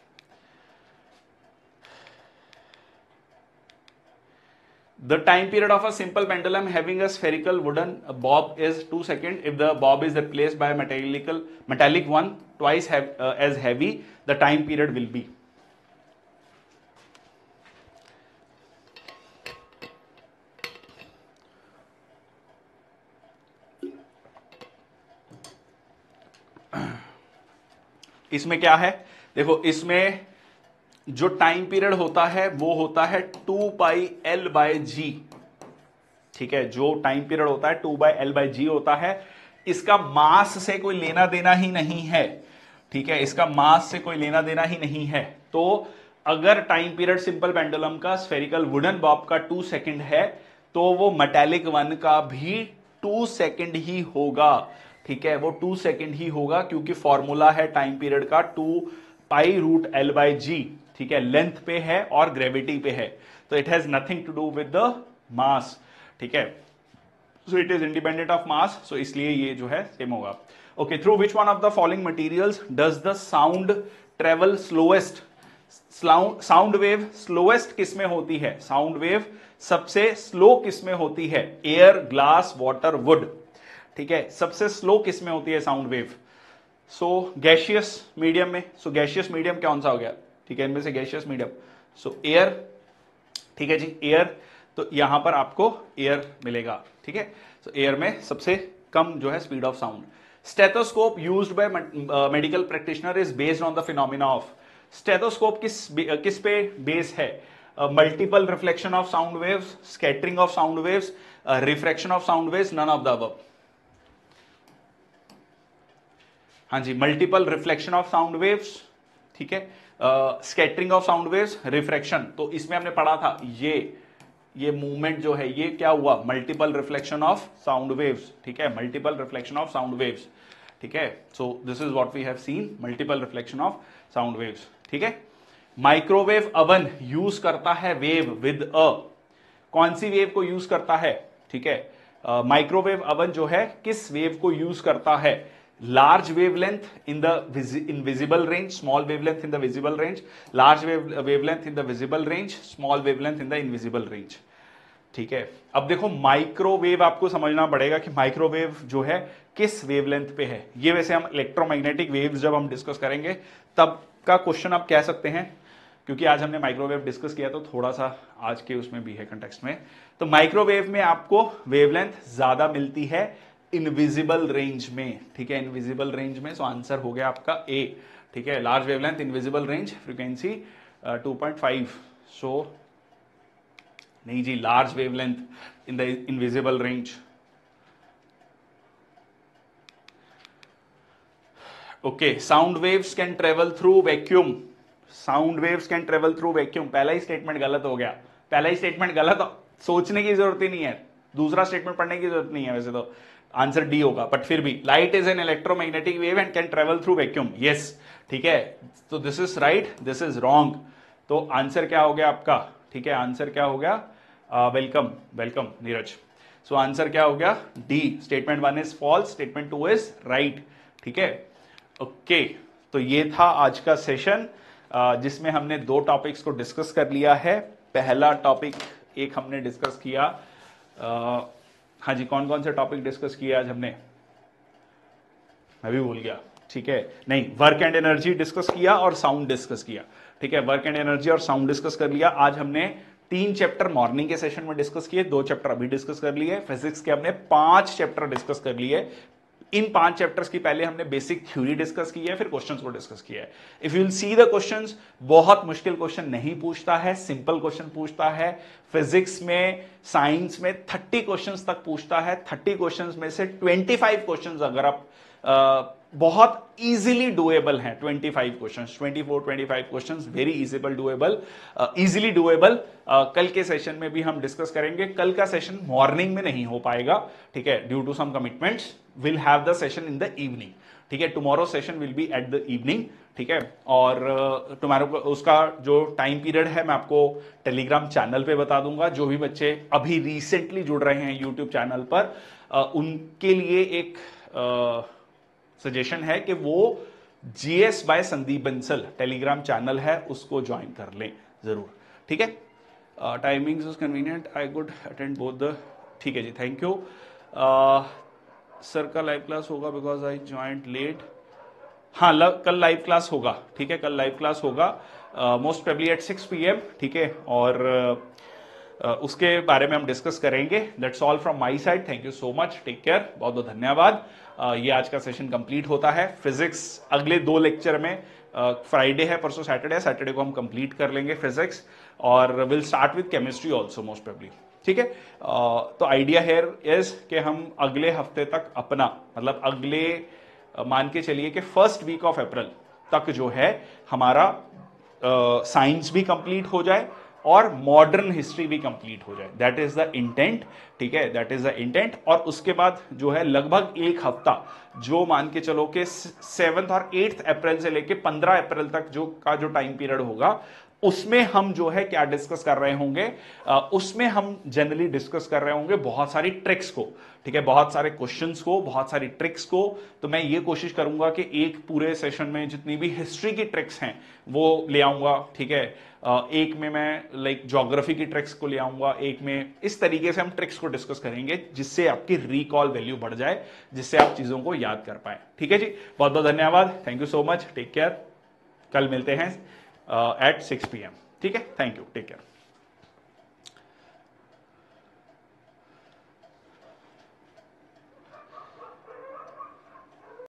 [SPEAKER 1] The time period of a simple pendulum having a spherical wooden bob is 2 seconds. If the bob is replaced by a metallic one twice as heavy, the time period will be. इसमें क्या है? देखो, इसमें जो time period होता है वो होता है 2πL/g। ठीक है, जो टाइम पीरियड होता है 2/L/g होता है। इसका मास से कोई लेना देना ही नहीं है। ठीक है, इसका मास से कोई लेना देना ही नहीं है। तो अगर टाइम पीरियड सिंपल पेंडुलम का स्फेरिकल वुडन बॉब का 2 सेकंड है तो वो मेटालिक वन का भी 2 सेकंड ही होगा। ठीक है, वो 2 सेकंड ही होगा क्योंकि फॉर्मूला है टाइम पीरियड का 2π√L/g। ठीक है, लेंथ पे है और ग्रेविटी पे है, तो it has nothing to do with the mass. ठीक है, so it is independent of mass, so इसलिए ये जो है सेम होगा। Okay, through which one of the following materials does the sound travel slowest? Sound wave slowest किस में होती है? साउंड वेव सबसे स्लो किस में होती है? Air, glass, water, wood. ठीक है, सबसे स्लो किस में होती है sound wave? So gaseous medium में। सो गैशियस मीडियम कौन सा हो गया? ठीक है, इनमें से गैशियस मीडियम, सो एयर। ठीक है जी, एयर। तो यहां पर आपको एयर मिलेगा। ठीक है, तो एयर में सबसे कम जो है speed of sound. Stethoscope used by medical practitioner is based on the phenomena of. Stethoscope किस पे बेस है? Multiple reflection of sound waves, scattering of sound waves, refraction of sound waves, none of the above. हाँ जी, multiple reflection of sound waves, ठीक है, scattering of sound waves, refraction. तो इसमें हमने पढ़ा था ये मूवमेंट जो है ये क्या हुआ? Multiple reflection of sound waves. ठीक है, multiple reflection of sound waves. ठीक है, so this is what we have seen, multiple reflection of sound waves. ठीक है, माइक्रोवेव अवन यूज करता है वेव विद अ, कौन सी वेव को यूज करता है? ठीक है, माइक्रोवेव अवन जो है किस वेव को यूज करता है? Large wavelength in the invisible range, small wavelength in the visible range, large wavelength in the visible range, small wavelength in the invisible range. ठीक है, अब देखो माइक्रोवेव आपको समझना पड़ेगा कि माइक्रोवेव जो है किस वेवलेंथ पे है। ये वैसे हम इलेक्ट्रोमैग्नेटिक वेव्स जब हम डिस्कस करेंगे तब का क्वेश्चन आप कह सकते हैं, क्योंकि आज हमने माइक्रोवेव डिस्कस किया तो थोड़ा सा आज के उसमें भी है कंटेक्स्ट में। तो माइक्रोवेव में आपको वेवलेंथ ज्यादा मिलती है इनविजिबल रेंज में। ठीक है, इनविजिबल रेंज में, सो आंसर हो गया आपका ए। ठीक है, large wavelength, invisible range, frequency 2.5। So नहीं जी, large wavelength in the invisible range. Okay, sound waves can travel through vacuum. Sound waves can travel through vacuum. पहला ही स्टेटमेंट गलत हो गया, पहला ही स्टेटमेंट गलत, सोचने की जरूरत ही नहीं है, दूसरा स्टेटमेंट पढ़ने की जरूरत नहीं है। वैसे तो आंसर डी होगा, बट फिर भी light is an electromagnetic wave and can travel through vacuum. Yes, ठीक है, तो this is right, this is wrong. तो आंसर क्या हो गया आपका? ठीक है, आंसर क्या हो गया? Welcome welcome Neeraj. So answer क्या हो गया? D. Statement 1 is false, statement 2 is right. ठीक है, ओके, तो ये था आज का सेशन जिसमें हमने 2 टॉपिक्स को डिस्कस कर लिया है। पहला टॉपिक एक हमने डिस्कस किया, हाँ जी, कौन कौन से टॉपिक डिस्कस किए आज हमने? मैं भी भूल गया। ठीक है, नहीं, वर्क एंड एनर्जी डिस्कस किया और साउंड डिस्कस किया। ठीक है, वर्क एंड एनर्जी और साउंड डिस्कस कर लिया। आज हमने 3 चैप्टर मॉर्निंग के सेशन में डिस्कस किए, 2 चैप्टर अभी डिस्कस कर लिए। फिजिक्स के हमने 5 चैप्टर डिस्कस कर लिए। इन 5 चैप्टर्स की पहले हमने बेसिक थ्योरी डिस्कस की है, फिर क्वेश्चंस को डिस्कस किया है। If you will see the questions, बहुत मुश्किल क्वेश्चन नहीं पूछता है, सिंपल क्वेश्चन पूछता है। फिजिक्स में, साइंस में 30 क्वेश्चंस तक पूछता है। 30 क्वेश्चंस में से 25 क्वेश्चंस अगर आप बहुत इजीली डुएबल हैं। 25 questions, 24-25 questions very easily doable, easily doable. कल के सेशन में भी हम डिस्कस करेंगे। कल का सेशन मॉर्निंग में नहीं हो पाएगा, ठीक है, due to some commitments. Will have the session in the evening, ठीक है। Tomorrow session will be at the evening, ठीक है। और टुमारो उसका जो टाइम पीरियड है मैं आपको टेलीग्राम चैनल पे बता दूंगा। जो भी बच्चे अभी रिसेंटली जुड़ रहे हैं यूट्यूब चैनल पर, उनके लिए एक सजेशन है कि वो GS by Sandeep Bansal Telegram channel है, उसको ज्वाइन कर लें जरूर, ठीक है। Timings is convenient, I could attend both the, ठीक है जी, थैंक यू। सर का लाइव क्लास होगा बिकॉज आई ज्वाइंट लेट। हाँ, कल लाइव क्लास होगा, ठीक है, कल लाइव क्लास होगा मोस्ट प्रोबेबली एट 6 PM, ठीक है। और उसके बारे में हम डिस्कस करेंगे। That's all from my side, thank you so much, take care, बहुत बहुत धन्यवाद। ये आज का सेशन कंप्लीट होता है। फिजिक्स अगले 2 लेक्चर में, फ्राइडे है, परसों सैटरडे, सैटरडे को हम कंप्लीट कर लेंगे फिजिक्स, और will start with chemistry also most probably, ठीक है। तो आइडिया हेयर इज कि हम अगले हफ्ते तक अपना, मतलब अगले मान के चलिए कि फर्स्ट वीक ऑफ अप्रैल तक जो है हमारा साइंस भी कंप्लीट हो जाए और मॉडर्न हिस्ट्री भी कंप्लीट हो जाए। दैट इज द इंटेंट, ठीक है, दैट इज द इंटेंट। और उसके बाद जो है लगभग एक हफ्ता, जो मान के चलो कि 7 और 8 अप्रैल से लेके 15 अप्रैल तक जो टाइम पीरियड होगा, उसमें हम जो है क्या डिस्कस कर रहे होंगे, उसमें हम जनरली डिस्कस कर रहे होंगे बहुत सारी ट्रिक्स को, ठीक है, बहुत सारे क्वेश्चंस को, बहुत सारी ट्रिक्स को। तो मैं ये कोशिश करूंगा कि एक पूरे सेशन में जितनी भी हिस्ट्री की ट्रिक्स हैं वो ले आऊंगा, ठीक है। एक में मैं लाइक ज्योग्राफी की ट्रिक्स को ले आऊंगा, एक में इस तरीके से हम ट्रिक्स को डिस्कस करेंगे जिससे आपकी रिकॉल वैल्यू बढ़ जाए, जिससे आप चीजों को याद कर पाए, ठीक है जी। बहुत बहुत धन्यवाद, thank you so much, take care. कल मिलते हैं एट 6 PM, ठीक है, थैंक यू, टेक केयर।